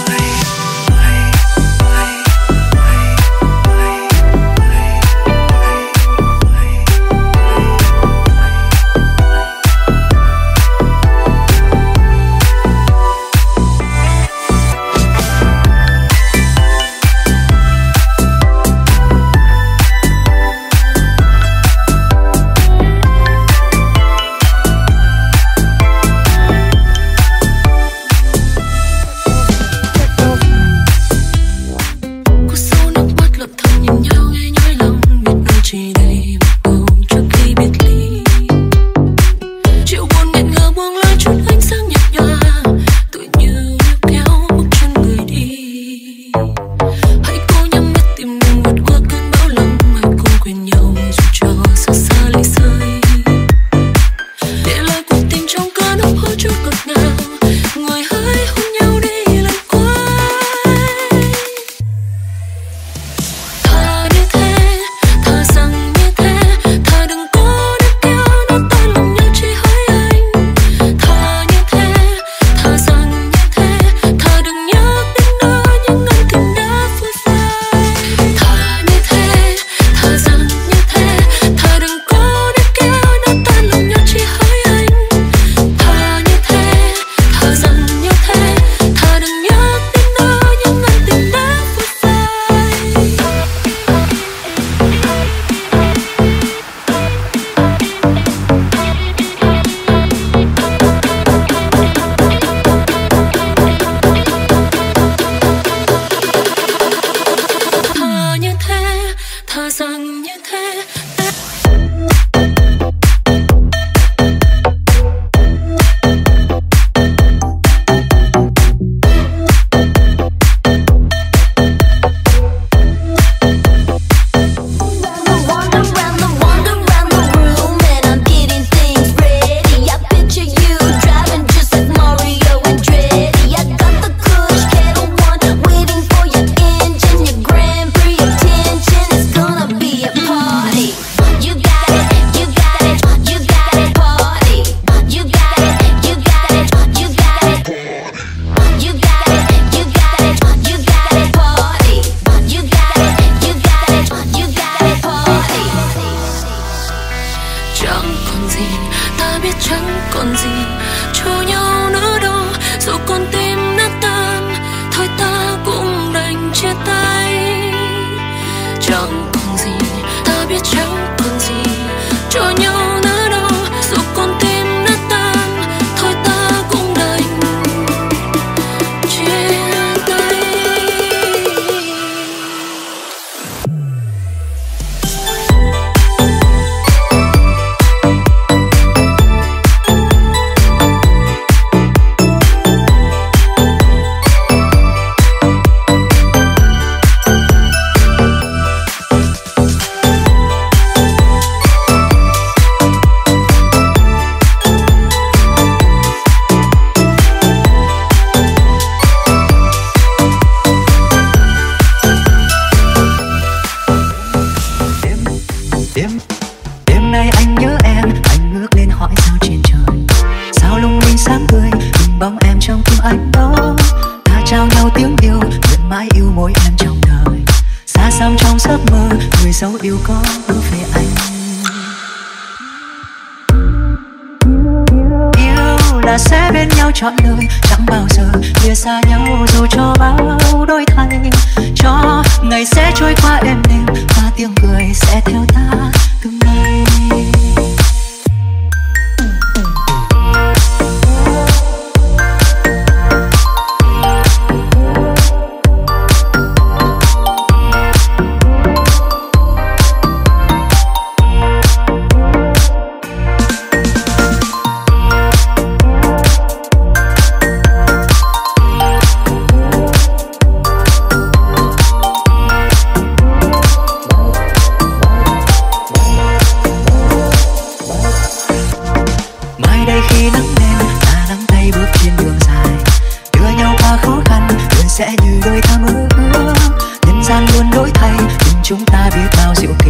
Trọn đời chẳng bao giờ lìa xa nhau, dù cho bao đổi thay, cho ngày sẽ trôi qua êm đềm và tiếng cười sẽ theo ta từng ngày.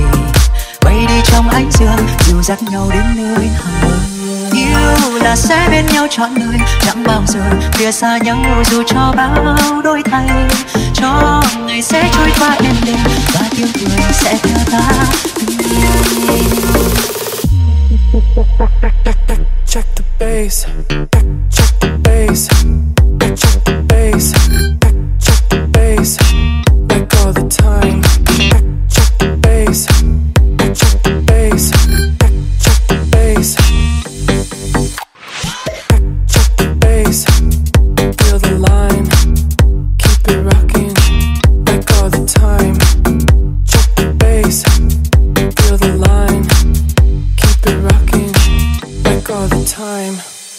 Dắt nhau đến nơi thầm mơ. Yêu là sẽ bên nhau trọn đời, chẳng bao giờ lìa xa nhau dù cho bao đổi thay. Cho ngày sẽ trôi qua êm đềm và tiếng cười sẽ theo ta từng ngày. Check the bass, check the bass, check the bass, check the bass, like all the time. Check the bass, check the bass, check the bass, check the bass, feel the line, keep it rocking, like all the time. Check the bass, feel the line, keep it rocking, like all the time.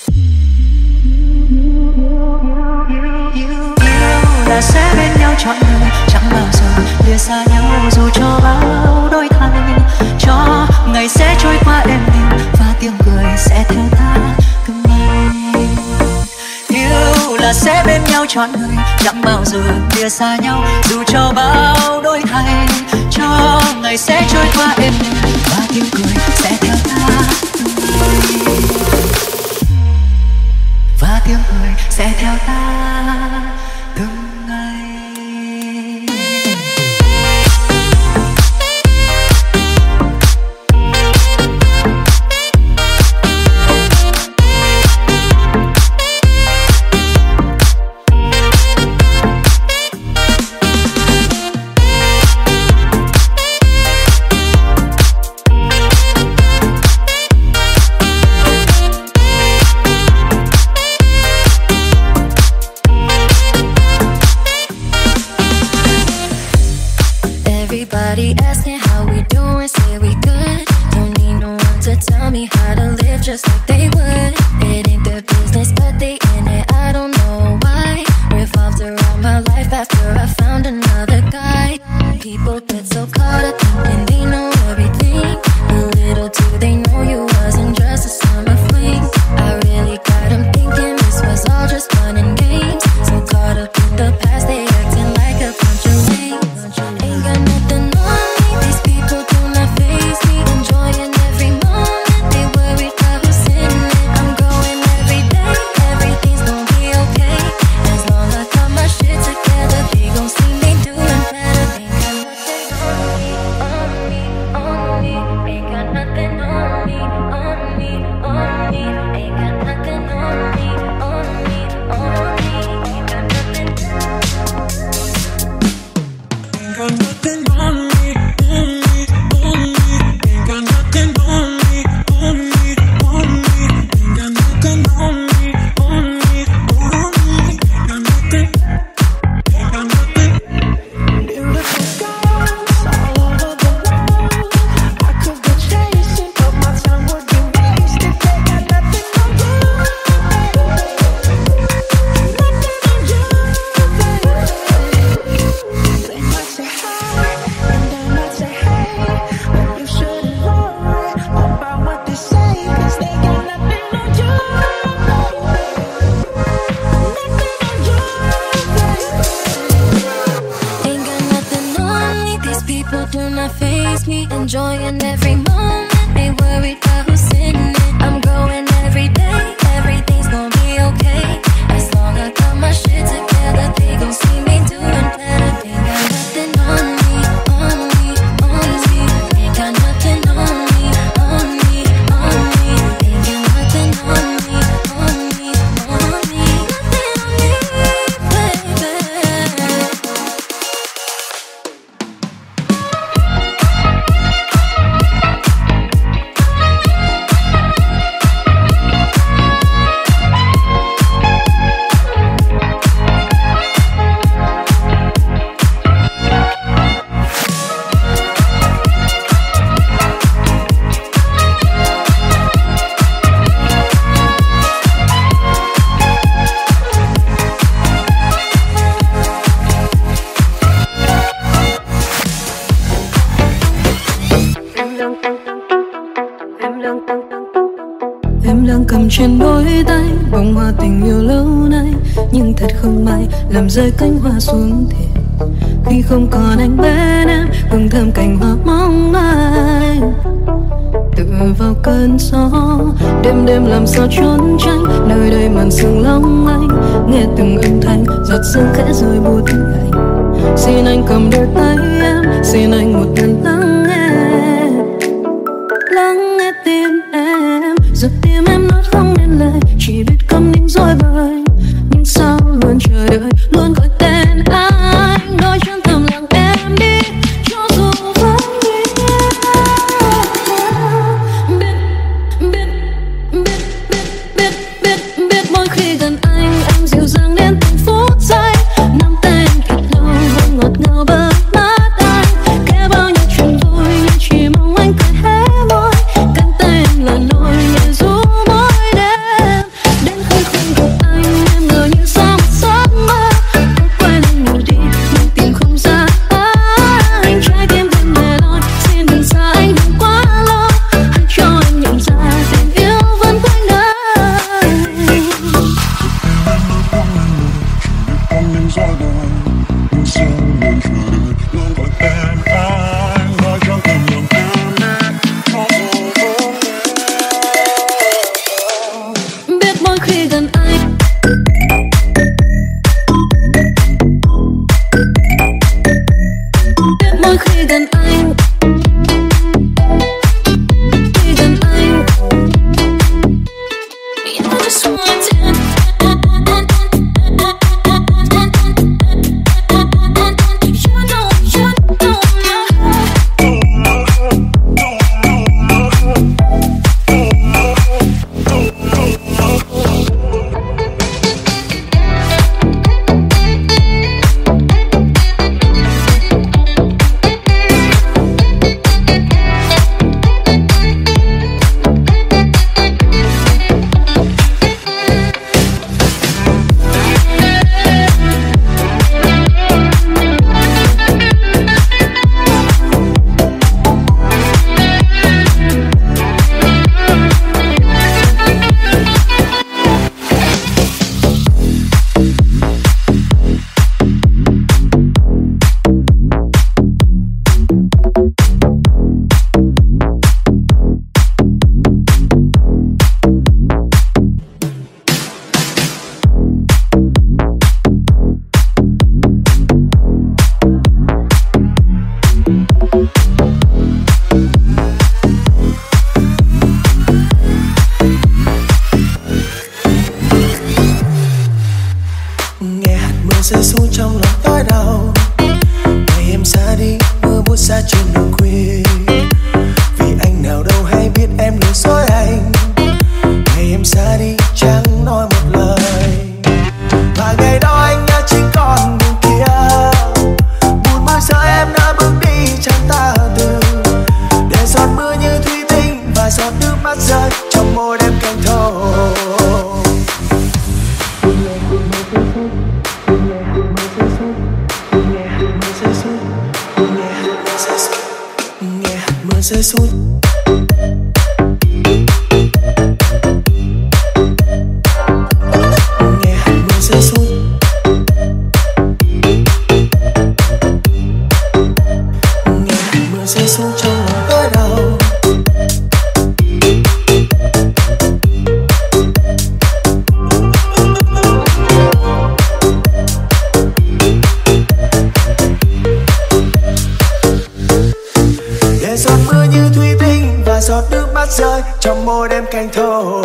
Là sẽ bên nhau trọn đời, chẳng bao giờ lìa xa nhau dù cho bao đổi thay. Cho ngày sẽ trôi qua êm đềm và tiếng cười sẽ theo ta từng ngày. Yêu là sẽ bên nhau trọn đời, chẳng bao giờ lìa xa nhau dù cho bao đổi thay. Cho ngày sẽ trôi qua êm đềm và tiếng cười sẽ theo ta từng ngày. Và tiếng cười sẽ theo ta từng ngày. Everybody asking how we doing, say we good. Don't need no one to tell me how to live just like they would. It ain't their business, but they in it, I don't know why. Revolved around my life after I found another guy. People get so caught up thinking they know everything, but little do they know you wasn't just a summer fling. I really got them thinking this was all just fun and games. So caught up in the past, they acting like a bunch of lames. Ain't got nothing on me, these people do not faze me. Enjoying every moment, they worried about who's in it. I'm growing every day, everything's gonna be okay. As long as I got my shit together, they gon' see me doing better. Ain't got nothing on me, on me, on me, on me. Ain't got nothing on me, on me, on me, on me. Ain't got nothing. Ain't got nothing on me, on me, on me. Ain't got nothing on me, on me, on me. Ain't got nothing on me, on me, on me. Ain't got nothing, ain't got nothing. Beautiful girls all over the world. I could go chasing, but my time would be wasted. They got nothing on you, nothing on you, They might say hi, and I might say hey, but you shouldn't worry about what they say, 'cause they got nothing on you, nothing on you, Ain't got nothing on me, these people do not faze me. Enjoying every moment, they worried about who's in it. I'm growing every day, everything's gonna be okay. As long as I got my shit together, they gon' see me doing better. Ain't got nothing on me, on me, on me. Ain't got nothing on me, on me, on me. Ain't got nothing on me, on me, on me. Nothing on me, baby. Em đang cầm trên đôi tay bông hoa tình yêu lâu nay, nhưng thật không may làm rơi cánh hoa xuống thiệt. Khi không còn anh bên em, hương thơm cành hoa mong manh. tựa vào cơn gió. Đêm đêm làm sao trốn tránh nơi đây màn sương long lanh, nghe từng âm thanh giọt sương khẽ rơi buốt lạnh. Xin anh cầm đôi tay em, xin anh một lần lắng nghe tim em. Giờ tim em nói không nên lời, chỉ biết câm nín rồi bời. Nhưng sao luôn chờ đợi, luôn gọi tên anh. Đôi chân thầm lặng em đi, cho dù vẫn biết mỗi khi gần anh, em dịu dàng đến từng phút giây. Nắm tay em thật lâu, vẫn ngọt ngào bởi mắt anh. Kể bao nhiêu chuyện vui, nhưng chỉ mong anh cười hé môi. Cánh tay em là nỗi nhẹ ru mỗi đêm. Đến khi không gặp anh, em ngỡ như sao một giấc mơ. Tôi quay lại ngủ đi, nhưng tìm không ra anh. Trái tim vẫn mê lối, xin đừng xa anh đừng quá lâu. Hãy cho anh nhận ra tình yêu vẫn quanh đời. Biết mỗi khi gần anh, biết mỗi khi gần anh, khi gần anh. I just want to. Nghe hạt mưa rơi xuống trong lòng tối đau. Ngày em xa đi, mưa buốt xa trên đường khuya. Vì anh nào đâu hay biết em lừa dối anh. Ngày em xa đi chẳng nói một lời. Và ngày đó anh đã chỉ còn đường kia. Buồn mơ giờ em đã bước đi chẳng ta từ. Để giọt mưa như thủy tinh và giọt nước mắt rơi trong môi đêm canh thâu. Mưa rơi xuống, nghe hạt mưa rơi xuống, nghe hạt mưa rơi xuống trong lòng tối đau. Để giọt mưa như thủy tinh và giọt nước mắt rơi trong môi đêm canh thâu.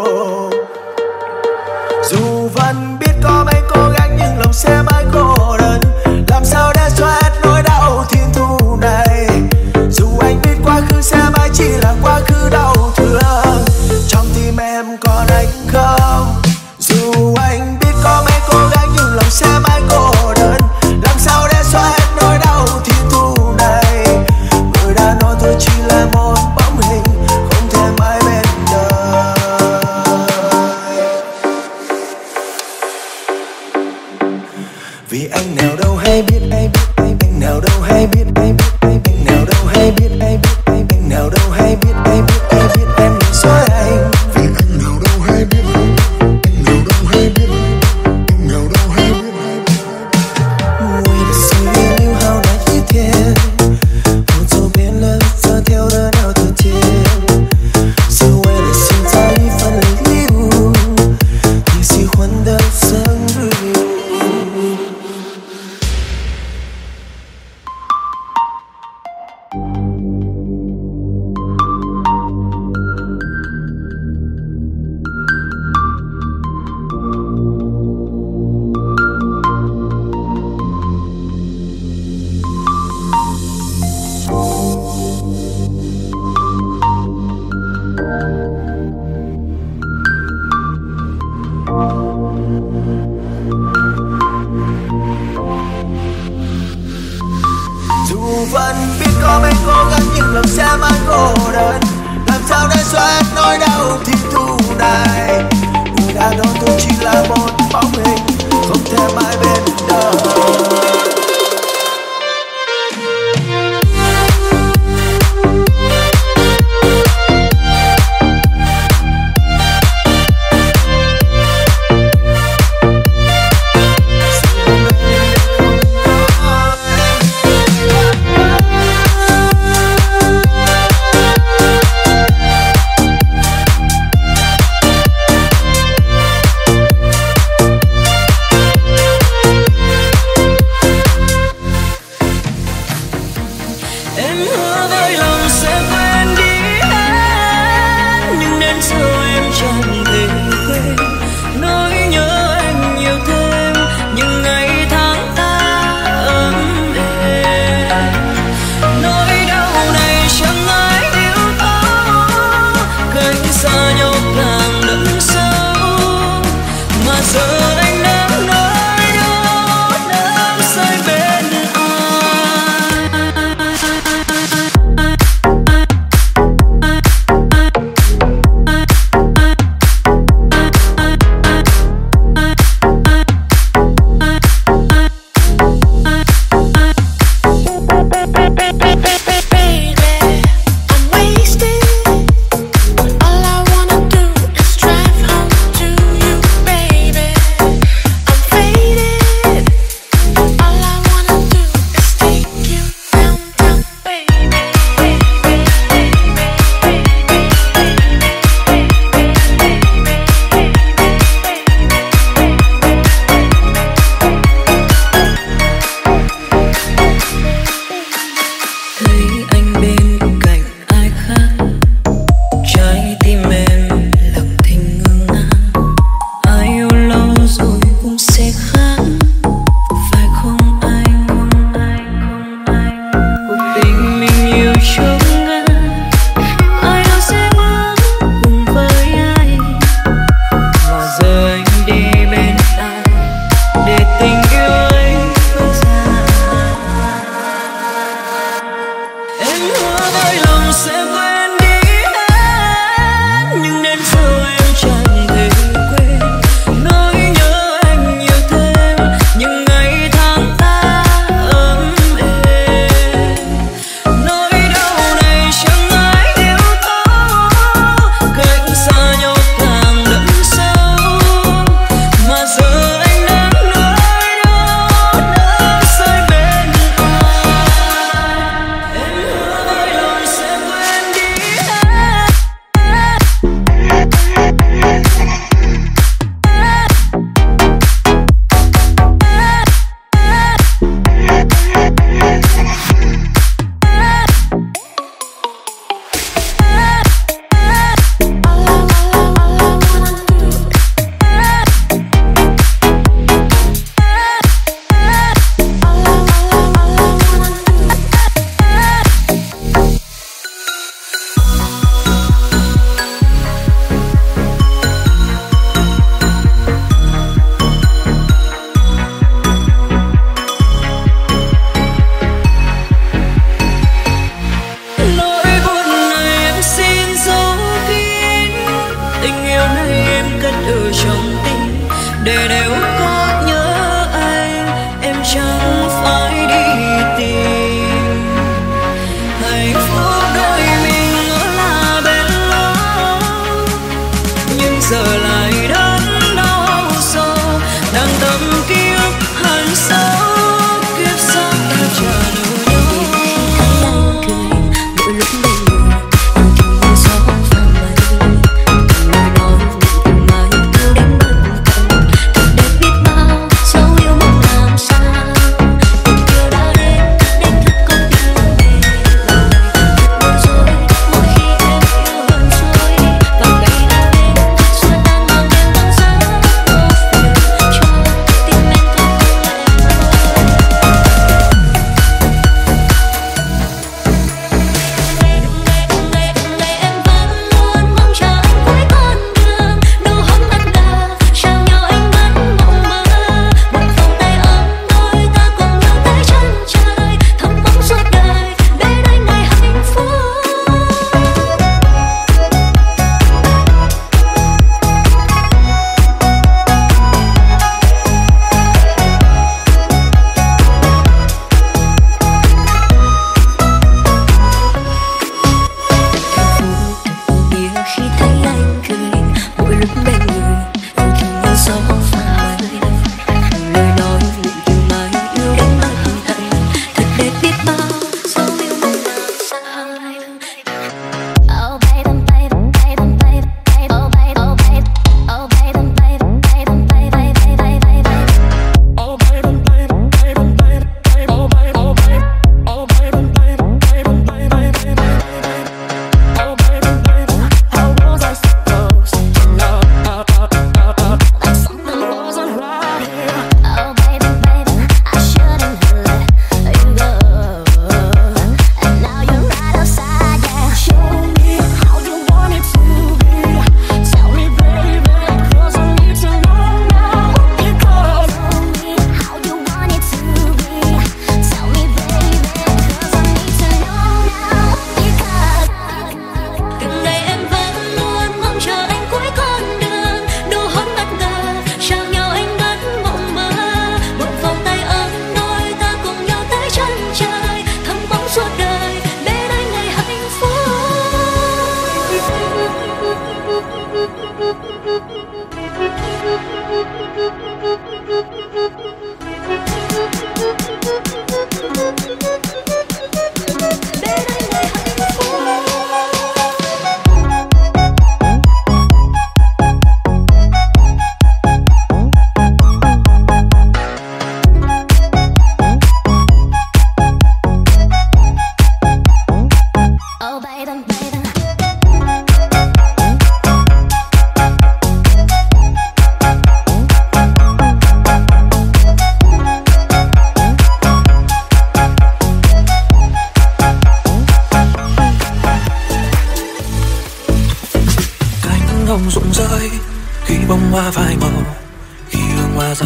Dù vẫn biết có mấy cố gắng nhưng lòng sẽ mãi cô đơn. Làm sao để xóa hết nỗi đau thiên thu này. Dù anh biết quá khứ sẽ mãi chỉ là quá khứ đau thương. Trong tim em còn anh không. Dù anh biết có mấy cố gắng nhưng lòng sẽ mãi cô đơn. Làm sao để xóa hết nỗi đau thiên thu này. Người đã nói tôi chỉ là một bóng hình không thể mãi bên đời. Vì anh nào đâu hay biết, anh nào đâu hay biết, anh nào đâu hay biết, anh nào đâu hay biết, em lừa dối anh. Vì anh nào đâu hay biết, anh nào đâu hay biết, anh nào đâu hay biết. Người đã suy nghĩ yêu hao lại như thế. Một dấu biến lớn giờ theo đơn nào từ thiên. vẫn biết có mấy cố gắng nhưng lòng sẽ mãi cô đơn. Làm sao để xóa hết nỗi đau thì thu này. Người đàn ông tôi chỉ là một bóng hình không thể mãi bên đời.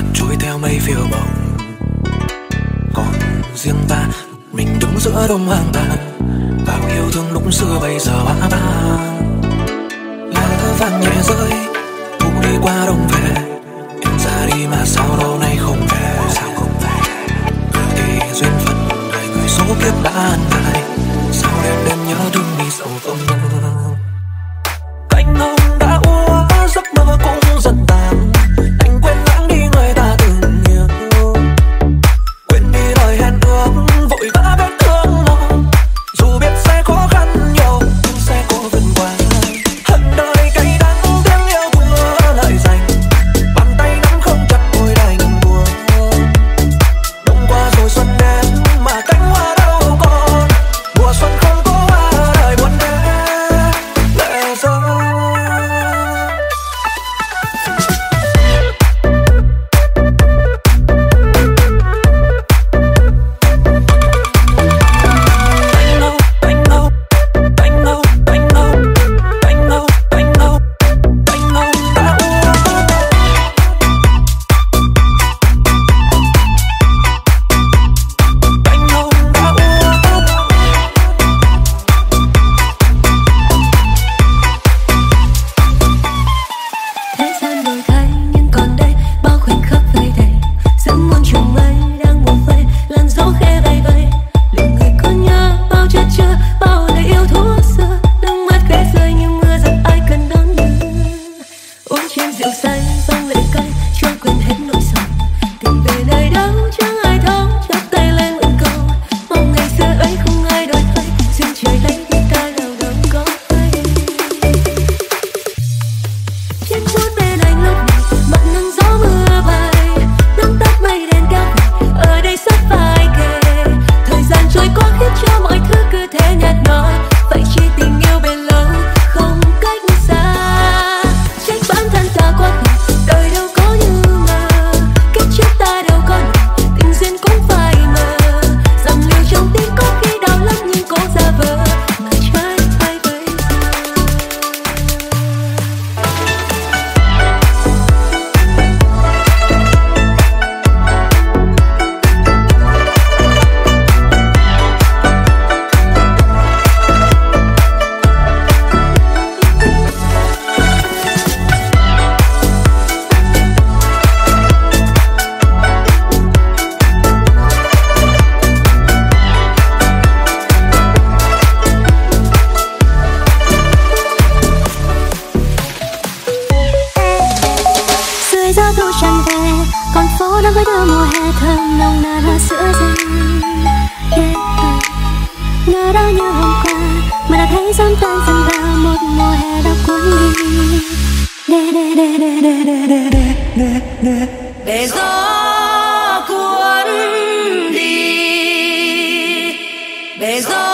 trôi theo mây phiêu bồng. Còn riêng ta mình đứng giữa đông hoang tàn, bao yêu thương lúc xưa bây giờ hóa vang. Lá vàng nhẹ rơi, thu đi qua đông về, em ra đi mà sao lâu nay không về. Sao không về? Vì duyên phận đời người số kiếp đã an bài, sao đêm đêm nhớ thương đi sầu không ngờ. Cánh hồng đã úa, giấc mơ cũng dần tàn, anh quên lãng đi người ta từng yêu, quên đi lời hẹn ước, vội vã vết thương lòng. Dù biết sẽ khó khăn nhiều, nhưng sẽ cố vượt qua. Hận đời cay đắng, tiếng yêu vừa lại dành, bàn tay nắm không chặt môi đành buồn. Đông qua rồi xuân đến mà cánh hoa đâu còn, mùa xuân không có hoa đời buồn đêm lệ rơi. Thế gian đổi thay nhưng còn đây bao khoảnh khắc vây đầy, giữa muôn trùng mây đang buồn vây, làn gió khẽ vây vây. Liệu người có nhớ bao chất chứa, bao lời yêu thuở xưa, nước mắt khẽ rơi như mưa giọt ai cần đón đưa. Uống chén rượu say vang lệ cay, cho quên hết nỗi sầu. Tìm về nơi đâu chẳng ai thấu, chắp tay lên nguyện cầu, mong ngày xưa ấy không ai đổi thay. Duyên trời lấy đi ta đâu đâu có hay. Trên phút bên anh lúc này mặt nắng gió mưa bay, nắng tắt mây đen cao vời, ở đây sắp phải kề. Thời gian trôi qua khiến cho mọi thứ cứ thế nhạt nhòa, vậy chỉ tình yêu bền lâu không cách xa. Trách bản thân ta quá khờ, đời đâu có như mơ, kiếp trước ta đâu có nổi, tình duyên cũng phai mờ. Dòng lưu trong tim có khi đau lắm nhưng cố giả vờ, mà trái thay bây giờ. Dưới gió thu tràn về, con phố đang với đưa mùa hè thơm nồng nàn hoa sữa rơi. Ngỡ đó như hôm qua mà đã thấy dám tan dần vào một mùa hè đã cuốn đi. Để gió cuốn đi, để gió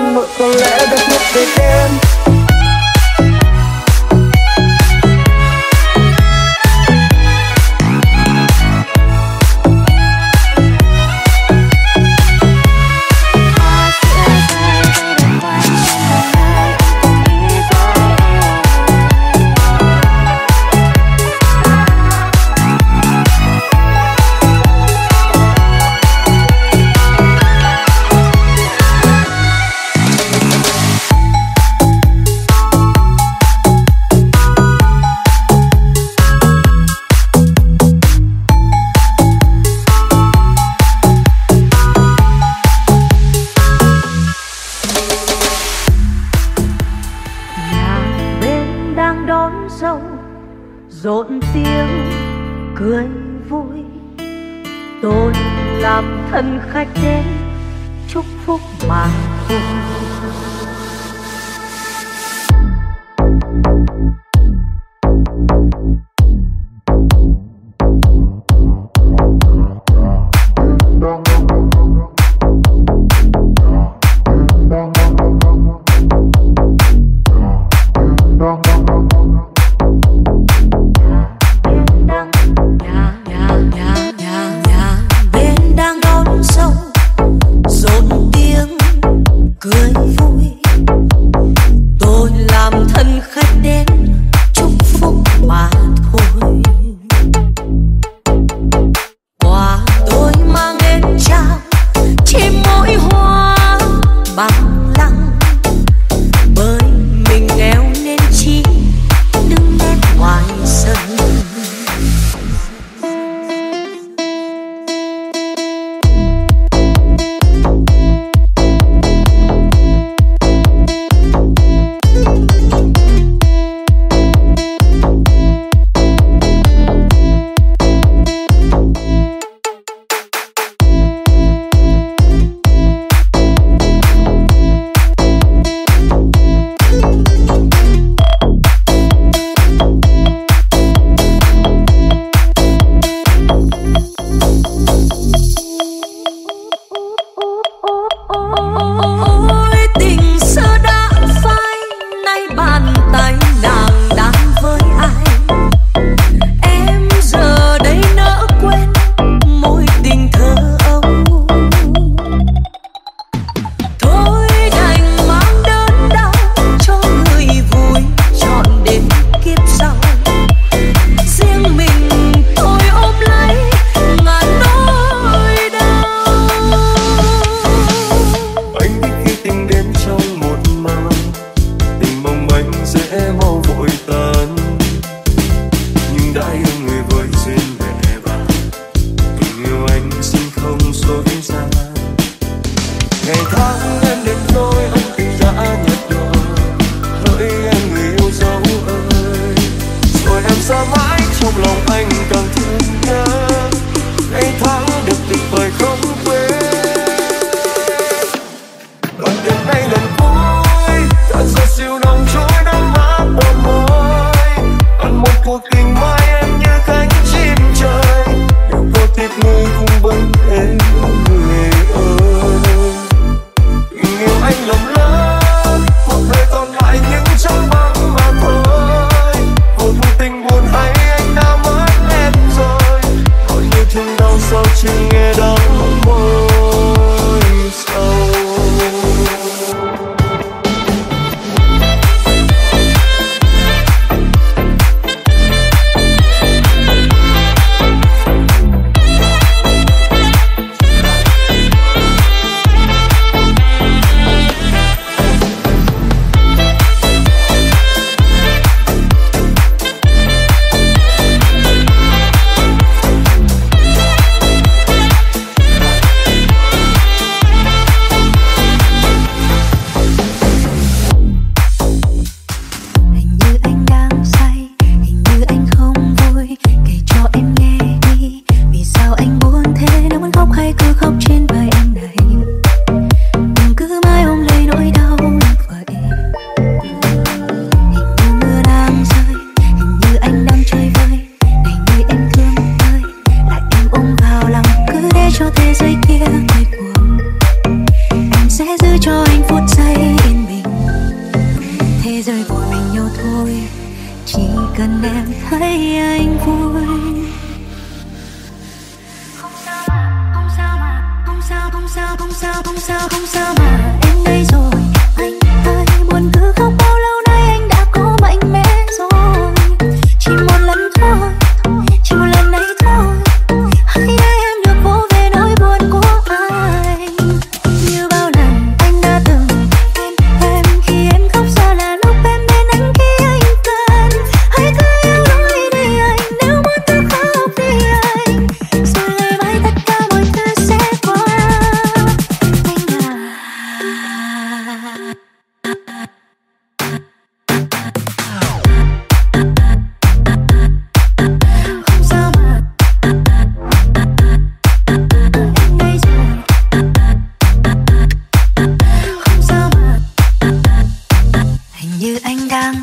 Hà Nội có lẽ đã thuộc về đêm. rộn tiếng cười vui, tôi làm thân khách đến chúc phúc mà thôi.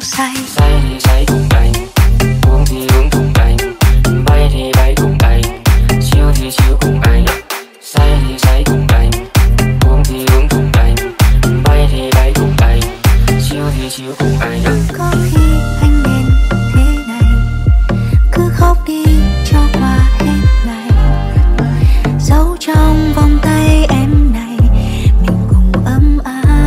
say. Say thì say cùng anh, uống thì uống cùng anh, bay thì bay cùng anh, chill thì chill cùng anh. Say thì say cùng anh, uống thì uống cùng anh, bay thì bay cùng anh, chill thì chill cùng anh. Có khi anh nên thế này, cứ khóc đi cho qua hết ngày, giấu trong vòng tay em này mình cùng ấm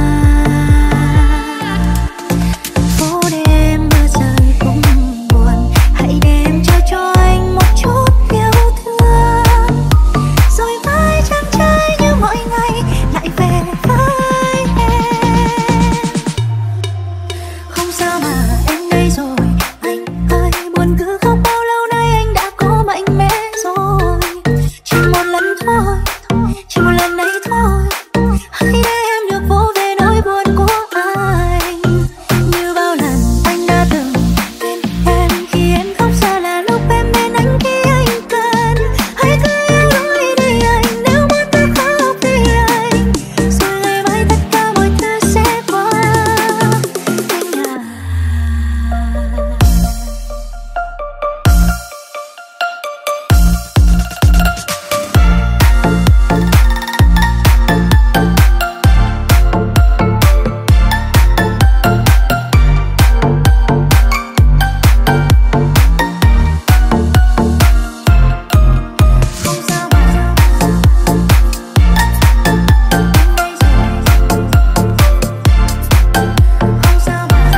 áp. Phố đêm mưa rơi cũng buồn, hãy đem cho anh một chút yêu thương, rồi mai chàng trai như mọi ngày lại về với em. Không sao mà em đây rồi anh ơi, buồn cứ khóc bao lâu nay anh đã có mạnh mẽ rồi. Chỉ một lần thôi, chỉ một lần này thôi, hãy để em được vô về nỗi buồn của anh. Như bao lần anh đã từng bên em, khi em khóc giờ là lúc em bên anh khi anh cần. Hãy cứ yêu lối đi anh, nếu muốn tôi khóc vì anh, rồi ngày mai tất cả mọi thứ sẽ qua anh à. Không sao mà không sao mà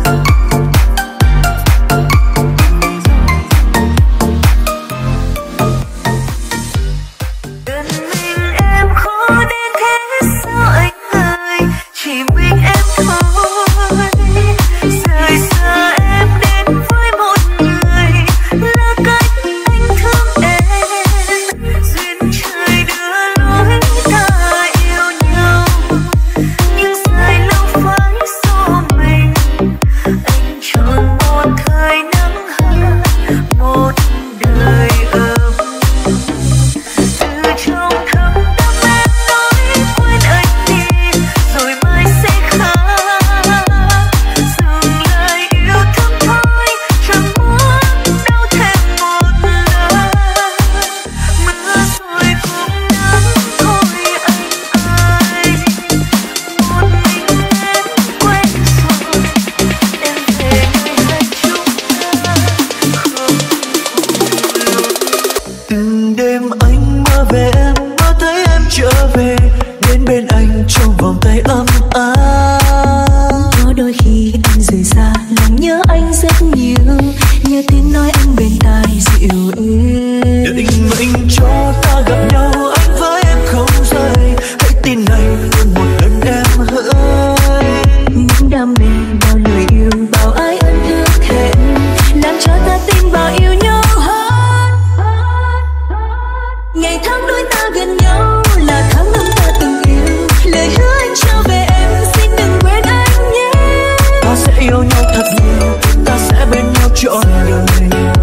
gần mình em khó đến thế sao anh ơi, chỉ mình em thôi. Rời xa em đến với một người là cách anh thương em. Duyên trời đưa lối ta yêu nhau, nhưng dài lâu phải số mình. Anh chọn một thời nắng hơn một đời ấm. Từ trong thâm tâm em nói quên anh đi, rồi mai sẽ khác. Dừng lại yêu thương thôi, chẳng muốn đau thêm một lần. Mưa rồi cũng nắng thôi anh ơi, một mình em quên rồi. Em về nơi hai chúng ta không cùng. Từng đêm anh mơ về em, mơ thấy em trở về, đến bên anh trong vòng tay ấm áp. Có đôi khi anh rời xa, lòng nhớ anh rất nhiều, nhớ tiếng nói anh bên tai dịu êm. Định mệnh cho ta gặp nhau, anh với em không rời, hãy tin anh luôn một lần em hỡi. Những đam mê, bao lời yêu, bao ái ân ước hẹn, làm cho ta tin vào yêu nhau hơn. Ngày tháng đôi ta gần nhau là tháng năm ta từng yêu, lời hứa anh trở về em xin đừng quên anh nhé. Ta sẽ yêu nhau thật nhiều, ta sẽ bên nhau trọn đời.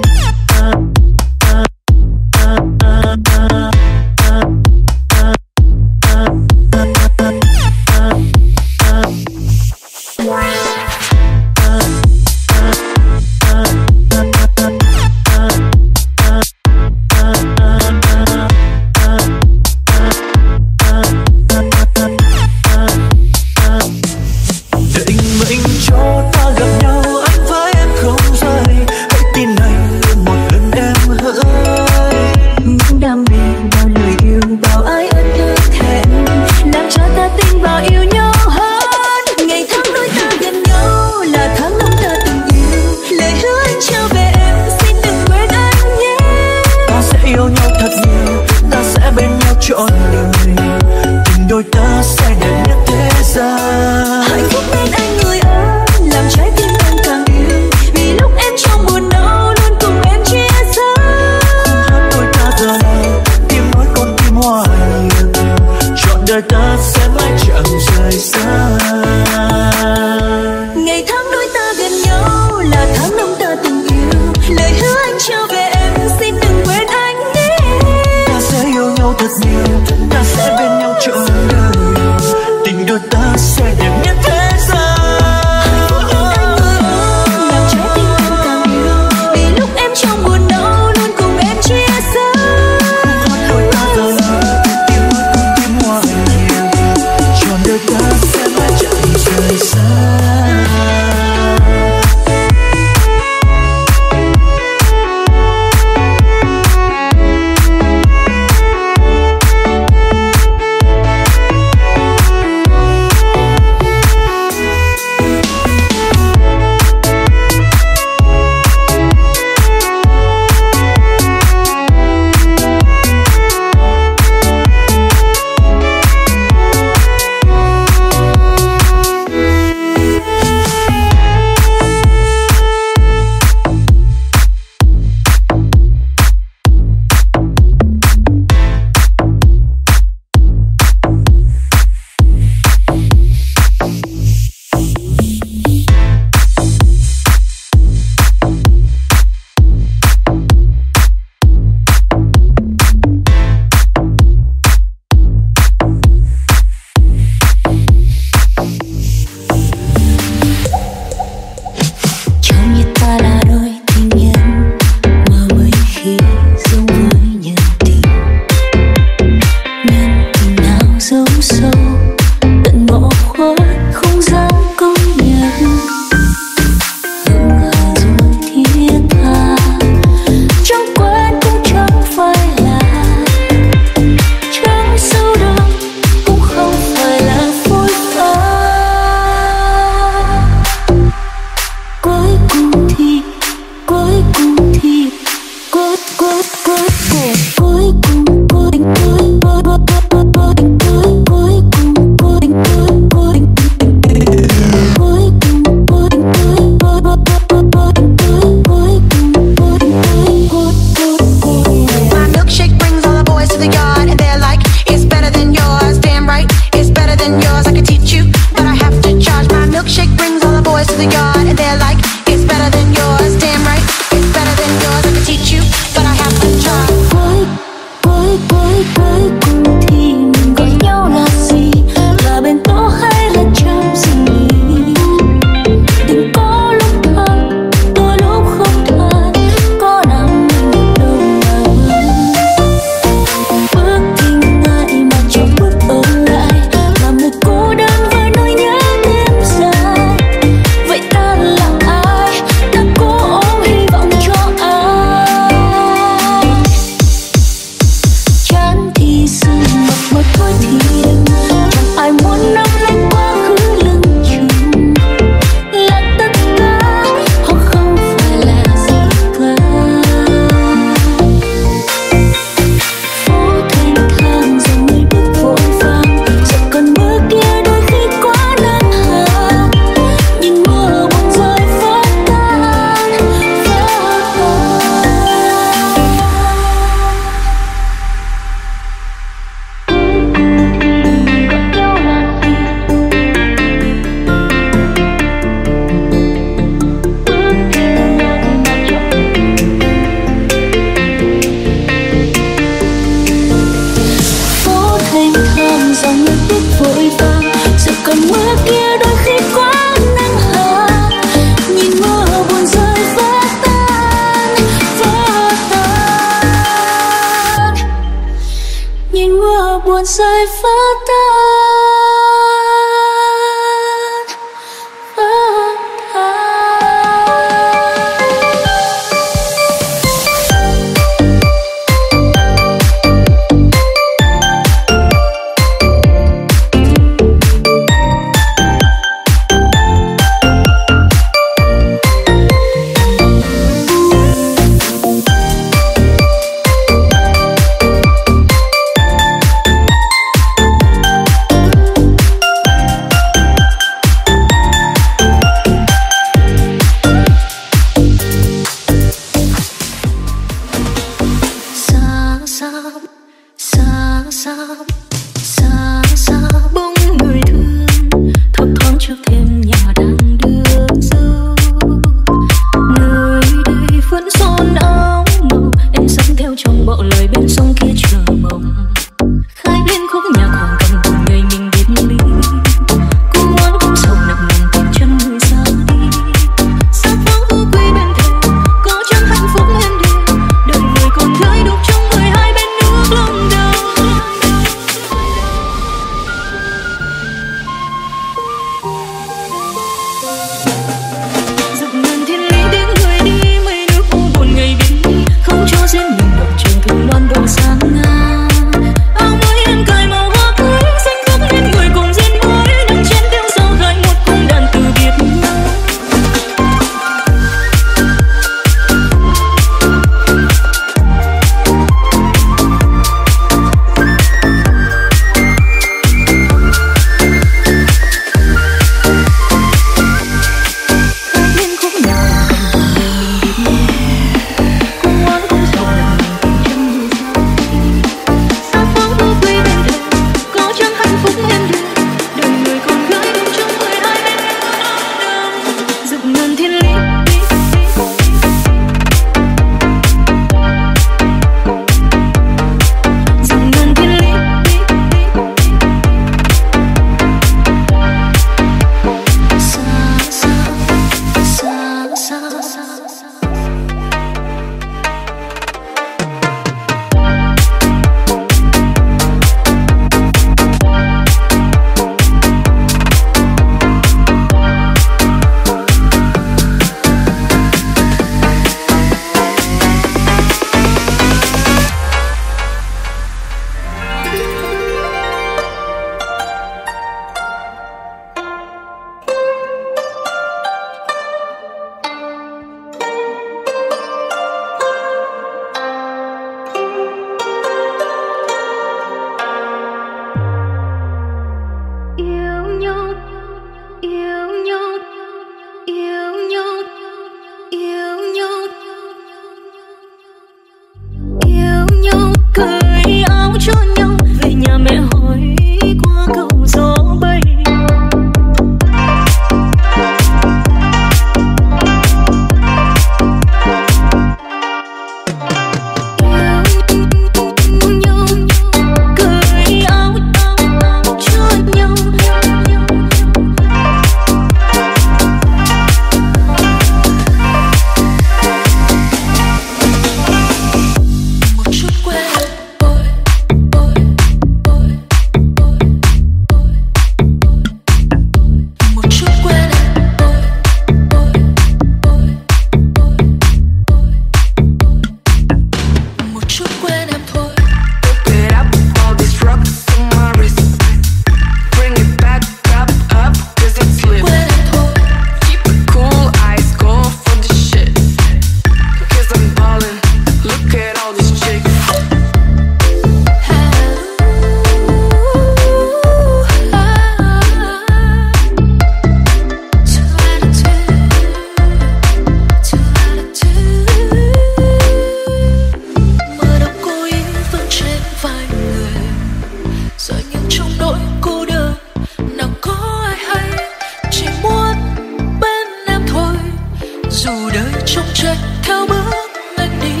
đời trông trách theo bước anh đi.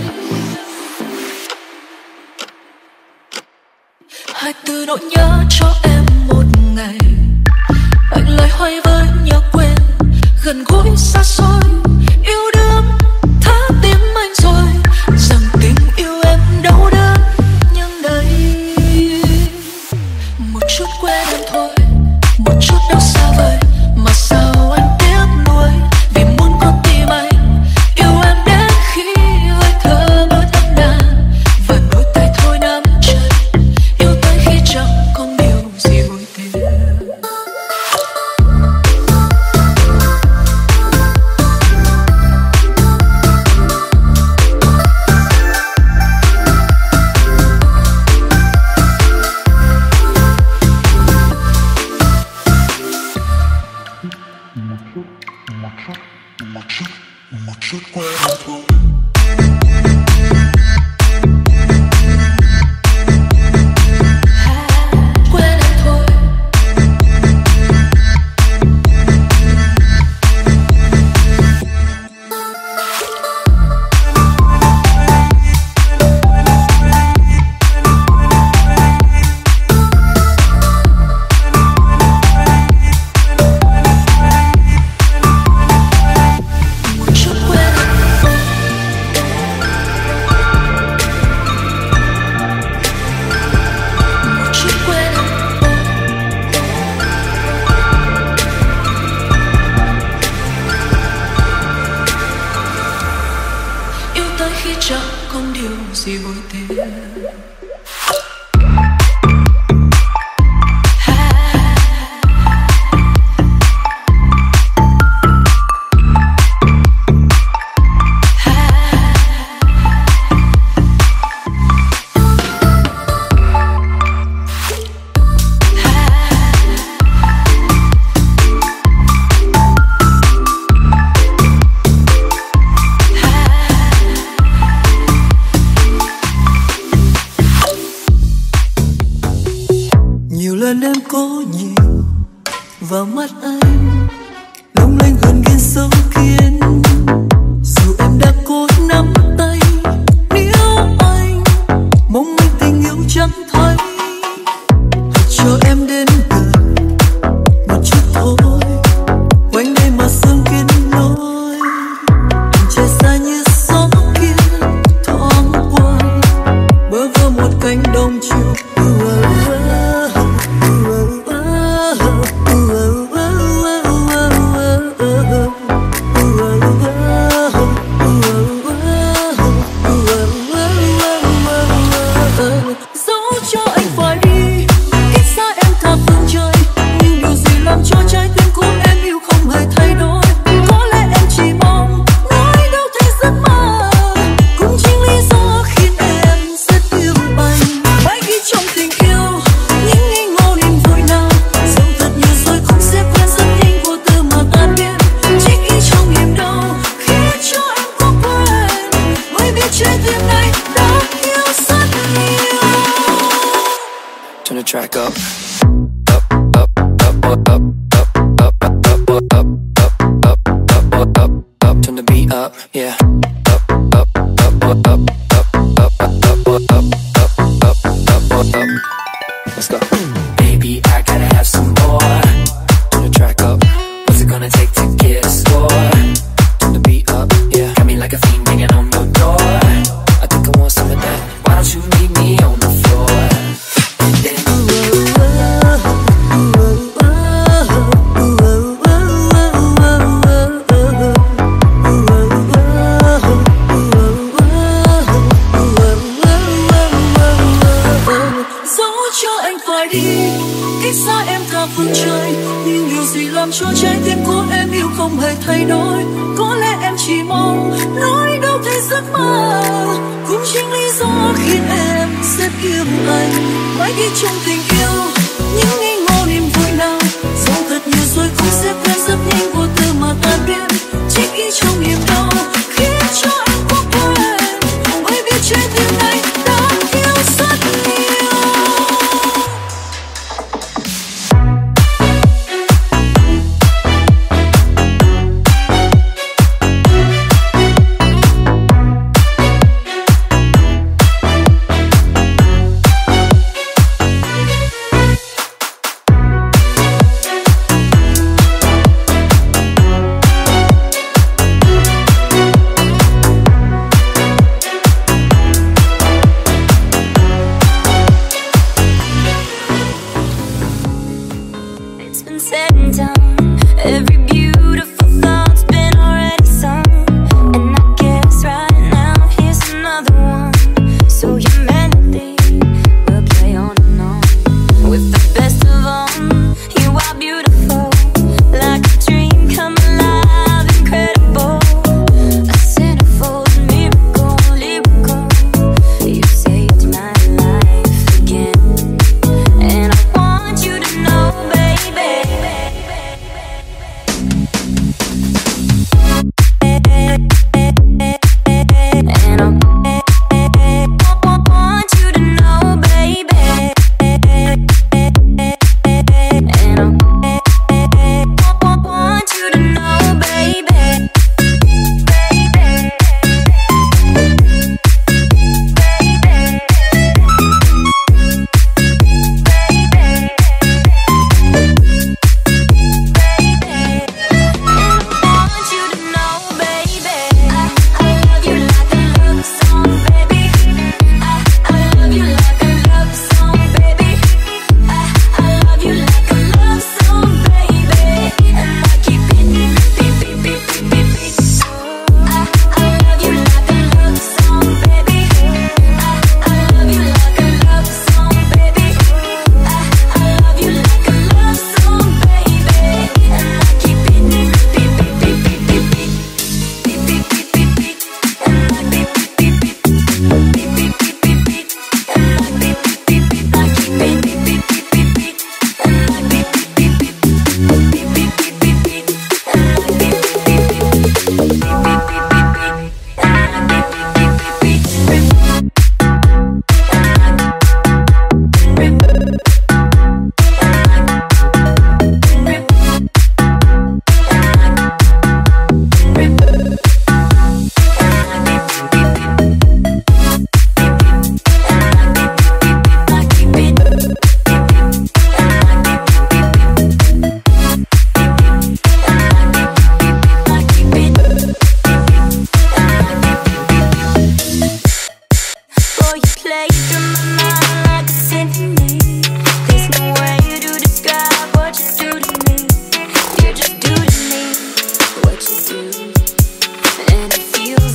Hai từ nỗi nhớ cho em một ngày, anh lại hoay với nhớ quên, gần gũi xa xôi, yêu đương thả tim anh rồi, rằng tình yêu em đau đớn nhưng đây một chút quên em thôi, một chút đâu xa vời mà sao anh tiếc nuối, vì muốn có tim anh yêu em đến khi hơi thở bớt âm đàn và đôi tay thôi nắm chân, yêu tới khi chẳng còn điều gì vui thêm.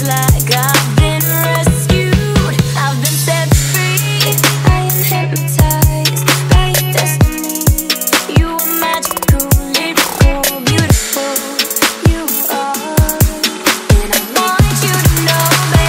feels like I've been rescued. I've been set free. I am hypnotized by your destiny. You are magical, lyrical, beautiful. You are, and I want you to know,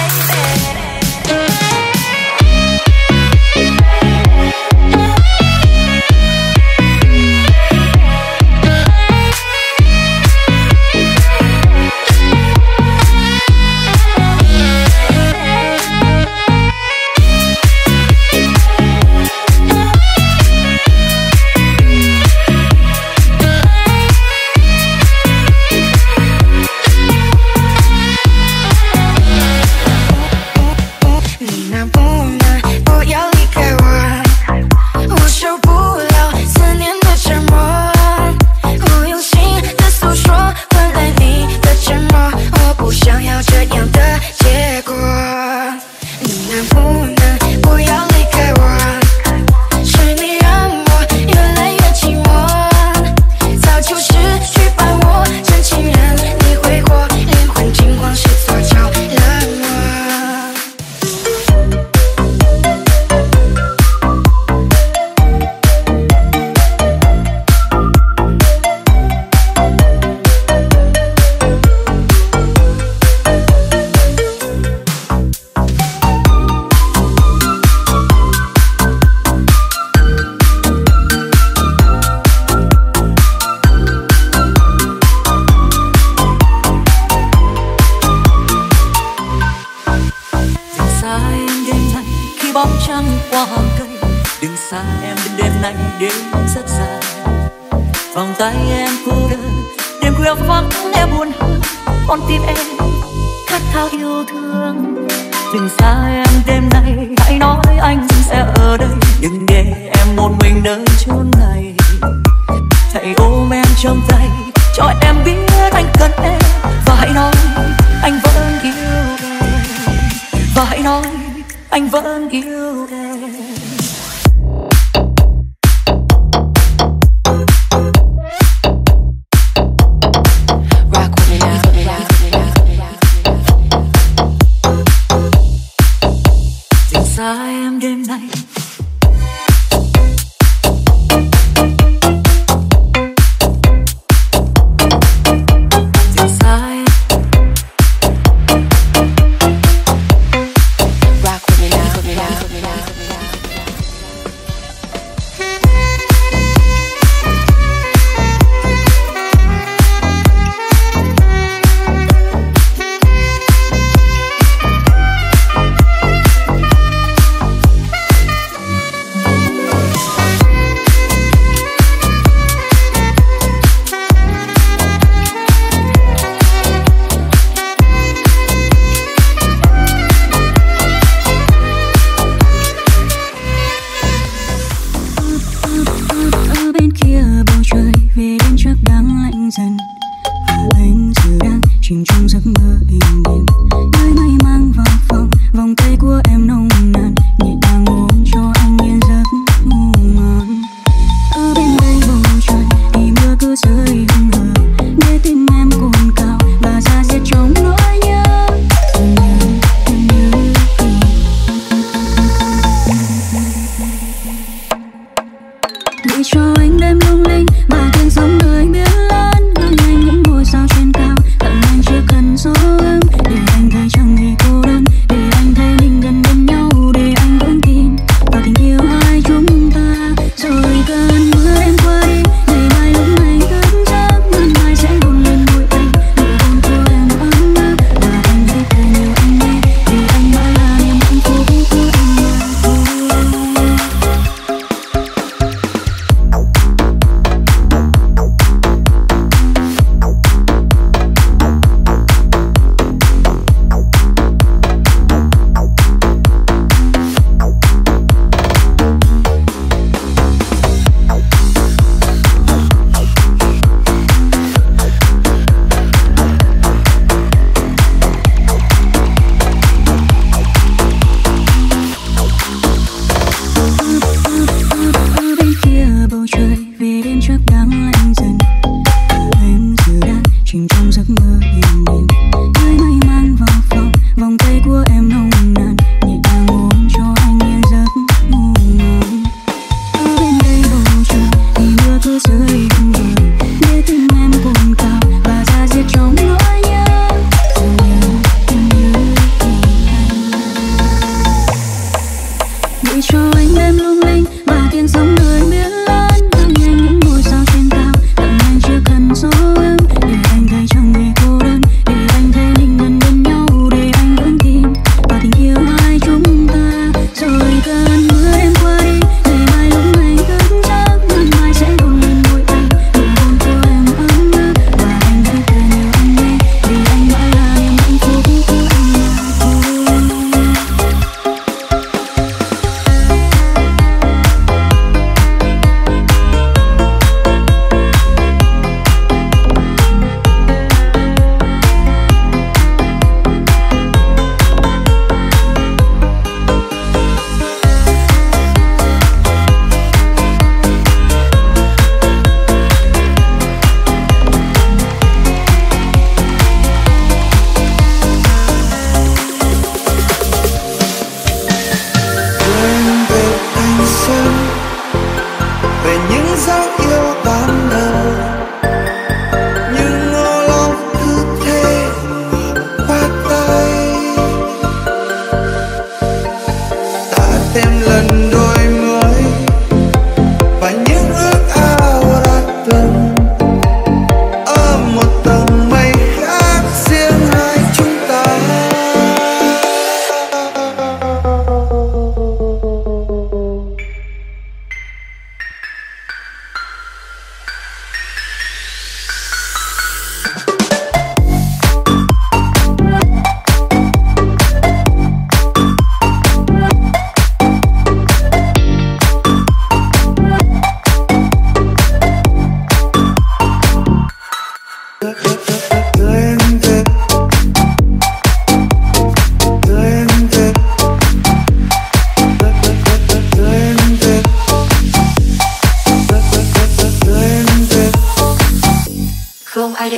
vòng tay em cô đơn, đêm khuya vắng em buồn hơn, con tim em khát khao yêu thương. Đừng xa em đêm nay, hãy nói anh sẽ ở đây, đừng để em một mình nơi chốn này. Hãy ôm em trong tay, cho em biết anh cần em, và hãy nói anh vẫn yêu em, và hãy nói anh vẫn yêu em. Xa em đêm nay, đừng xa em.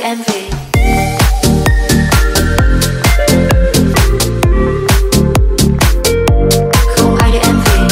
em về. Không ai để em về.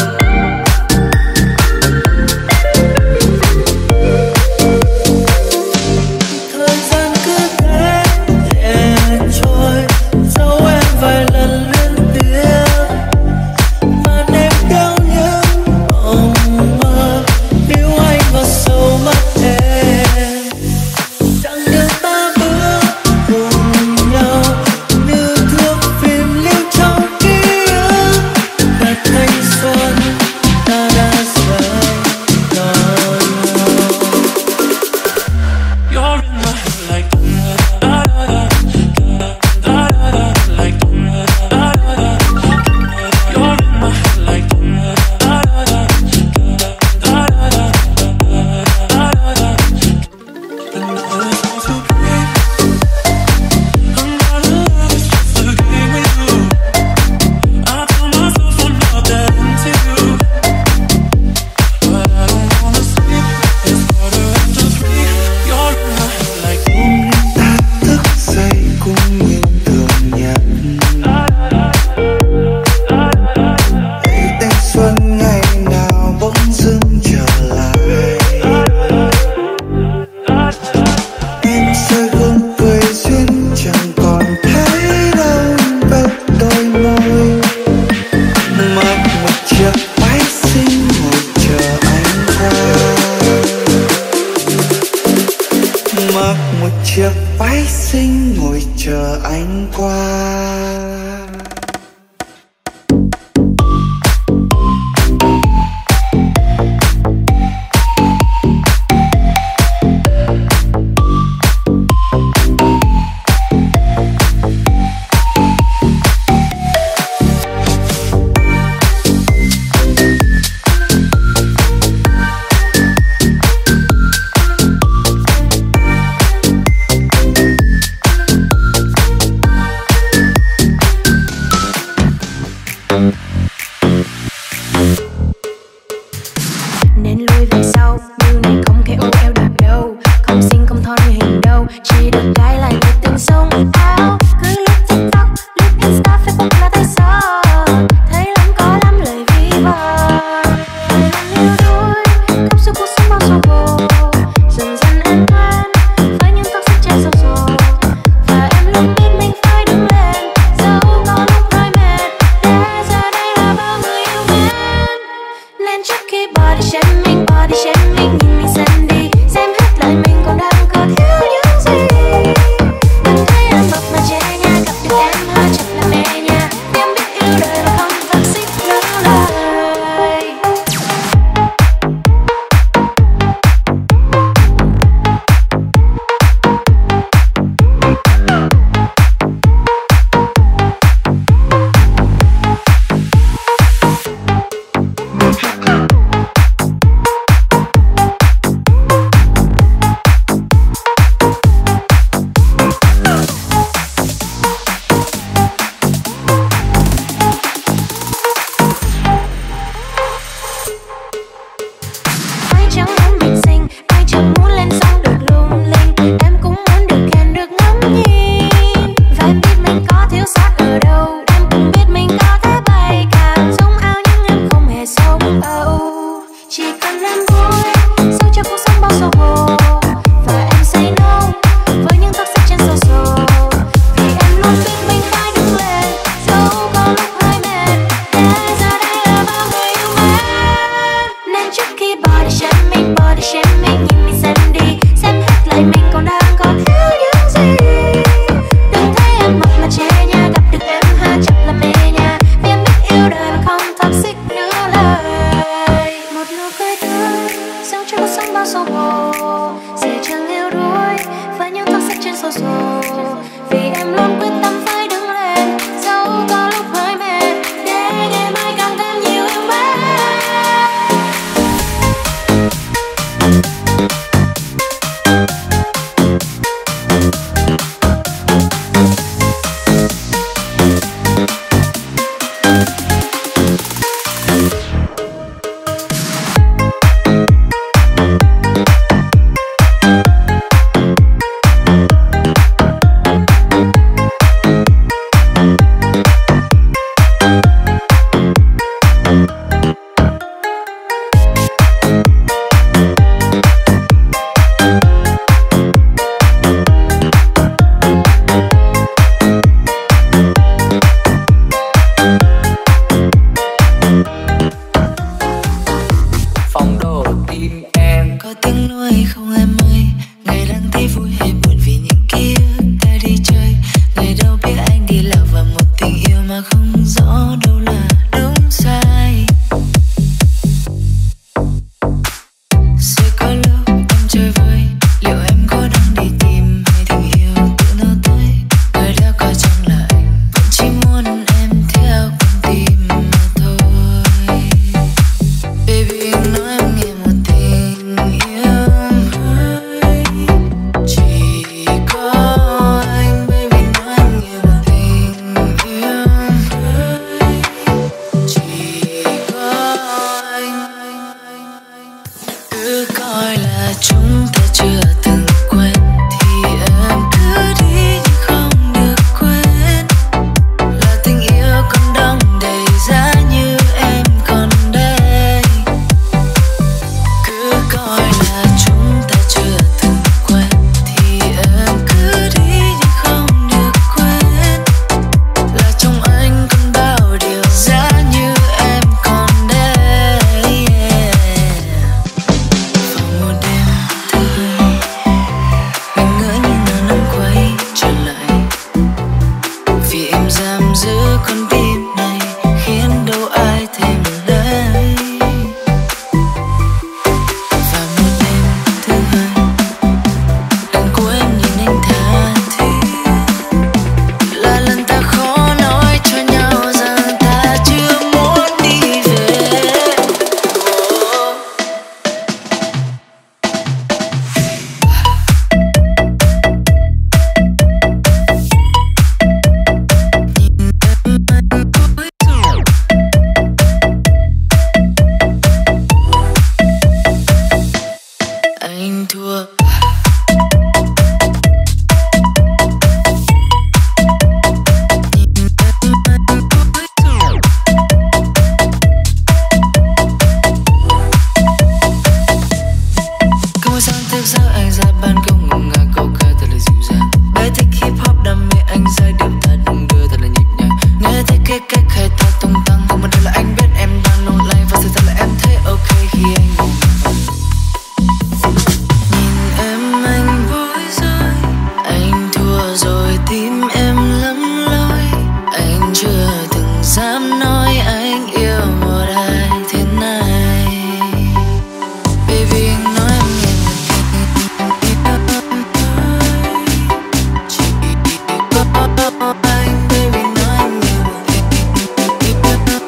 Thời gian cứ thế nhẹ trôi, dẫu em vài lần liên tiếp, mà em đau những mộng mơ níu anh vào sâu mắt em. Chẳng được ta bước cùng nhau như thước phim lưu trong ký ức, và thanh xuân ta đã dành cho nhau. You're in my head like da da da da da da, like da da da. You're in my head like da da da da da da da. And I just want to breathe. I'm not in love, it's just a game with you. I tell myself I'm not that into you, but I don't wanna sleep. It's harder after 3. You're in my head like Ta thức dậy cũng như thường nhật, hãy thanh xuân ngày nào bỗng dưng trở lại. Em rơi gương cười duyên chẳng còn thấy đâu vết đôi môi, mặc một chiếc váy xinh ngồi chờ anh qua, mặc một chiếc váy xinh ngồi chờ anh qua. Nên lùi về sau, điều này không khéo eo đạp đâu, không xinh không thon như hình đâu, chỉ được cái lại nhiệt tình sông áo. Cứ lướt TikTok, lướt Insta, Facebook là thấy sợ, thấy lắm có lắm lời vi von. Yêu đôi, cảm xúc cuộc sống bao sầu khổ, dần dần em quen với những tóc xích che sâu sổ, và em luôn biết mình phải đứng lên, dẫu có lúc đôi mệt. Để giờ đây chẳng rõ đâu là đúng sai. Sẽ có lúc em chơi vơi, liệu em có đang đi tìm hay tình yêu tự nó tới? Người đã coi chẳng là anh, vẫn chỉ muốn em theo con tim mà thôi. Baby anh nói em nghe một tình yêu mới, chỉ có anh. Baby nói em nghe một tình yêu mới, chỉ có anh. Cứ coi là chúng ta chưa từng quen thì em cứ đi nhưng không được quên. Là tình yêu còn đong đầy giá như em còn đây. Cứ coi là chúng ta chưa từng quen thì em cứ đi nhưng không được quên. Là trong anh còn bao điều giá như em còn đây. Vào một đêm thứ hai, mình ngỡ như nó nằm quay trở lại, vì em giam giữ con tim này khiến đâu ai thèm lấy. Và một đêm thứ hai, lần cuối em nhìn anh tha thiết, là lần ta khó nói cho nhau rằng ta chưa muốn đi về. Anh thua. Cứ mỗi sáng thức giấc anh ra ban công ngủ ngả câu ca thật là dịu dàng. Bé thích hip hop đam mê anh giai điệu ta đung đưa thật là nhịp nhàng. Nghe thấy cái cách khai ta tung tăng, không một điều là anh biết em đang lung lay và sự thật là em thấy ok khi anh ngủ vàng. Nhìn em anh bối rối, anh thua rồi tim em lắm lối. Anh chưa từng dám nói anh yêu một ai thế này. Baby anh nói em nghe một tình yêu mới, chỉ có anh. Baby nói em nghe một tình yêu mới, chỉ có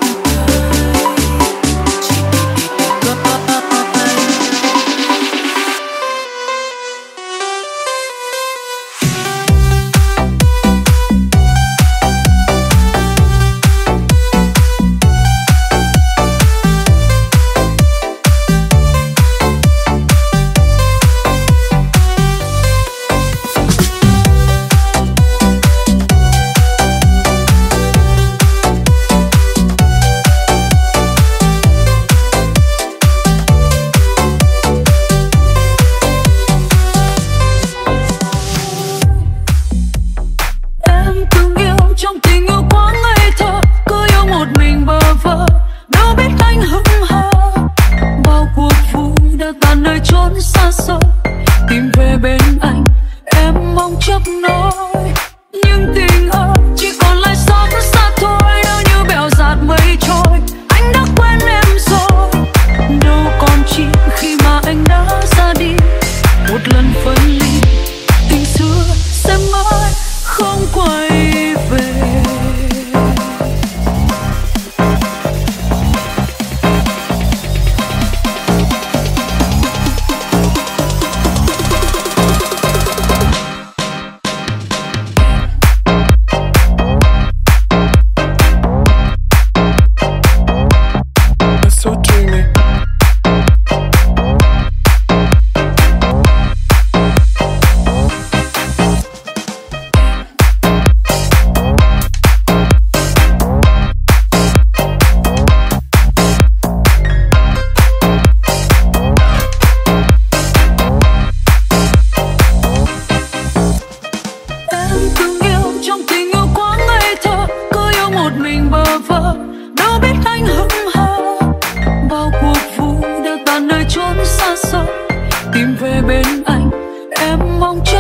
Em từng yêu trong tình yêu quá ngây thơ, cứ yêu một mình bơ vơ, đâu biết anh hững hờ. Bao cuộc vui đã tan nơi chốn xa xôi, tìm về bên anh em mong chấp nối. Nhưng tình ơi chỉ còn lại xót xa thôi, đâu như bèo dạt mây trôi. Anh đã quên em rồi, đâu còn chi khi mà anh đã ra đi. Một lần phân ly, tình xưa sẽ mãi không quay về. It's so dreamy. Em từng yêu trong tình yêu quá ngây thơ, cứ yêu một mình bơ vơ, đâu biết anh hững hờ. Bao cuộc vui đã tan nơi chốn xa xôi, tìm về bên anh em mong chờ.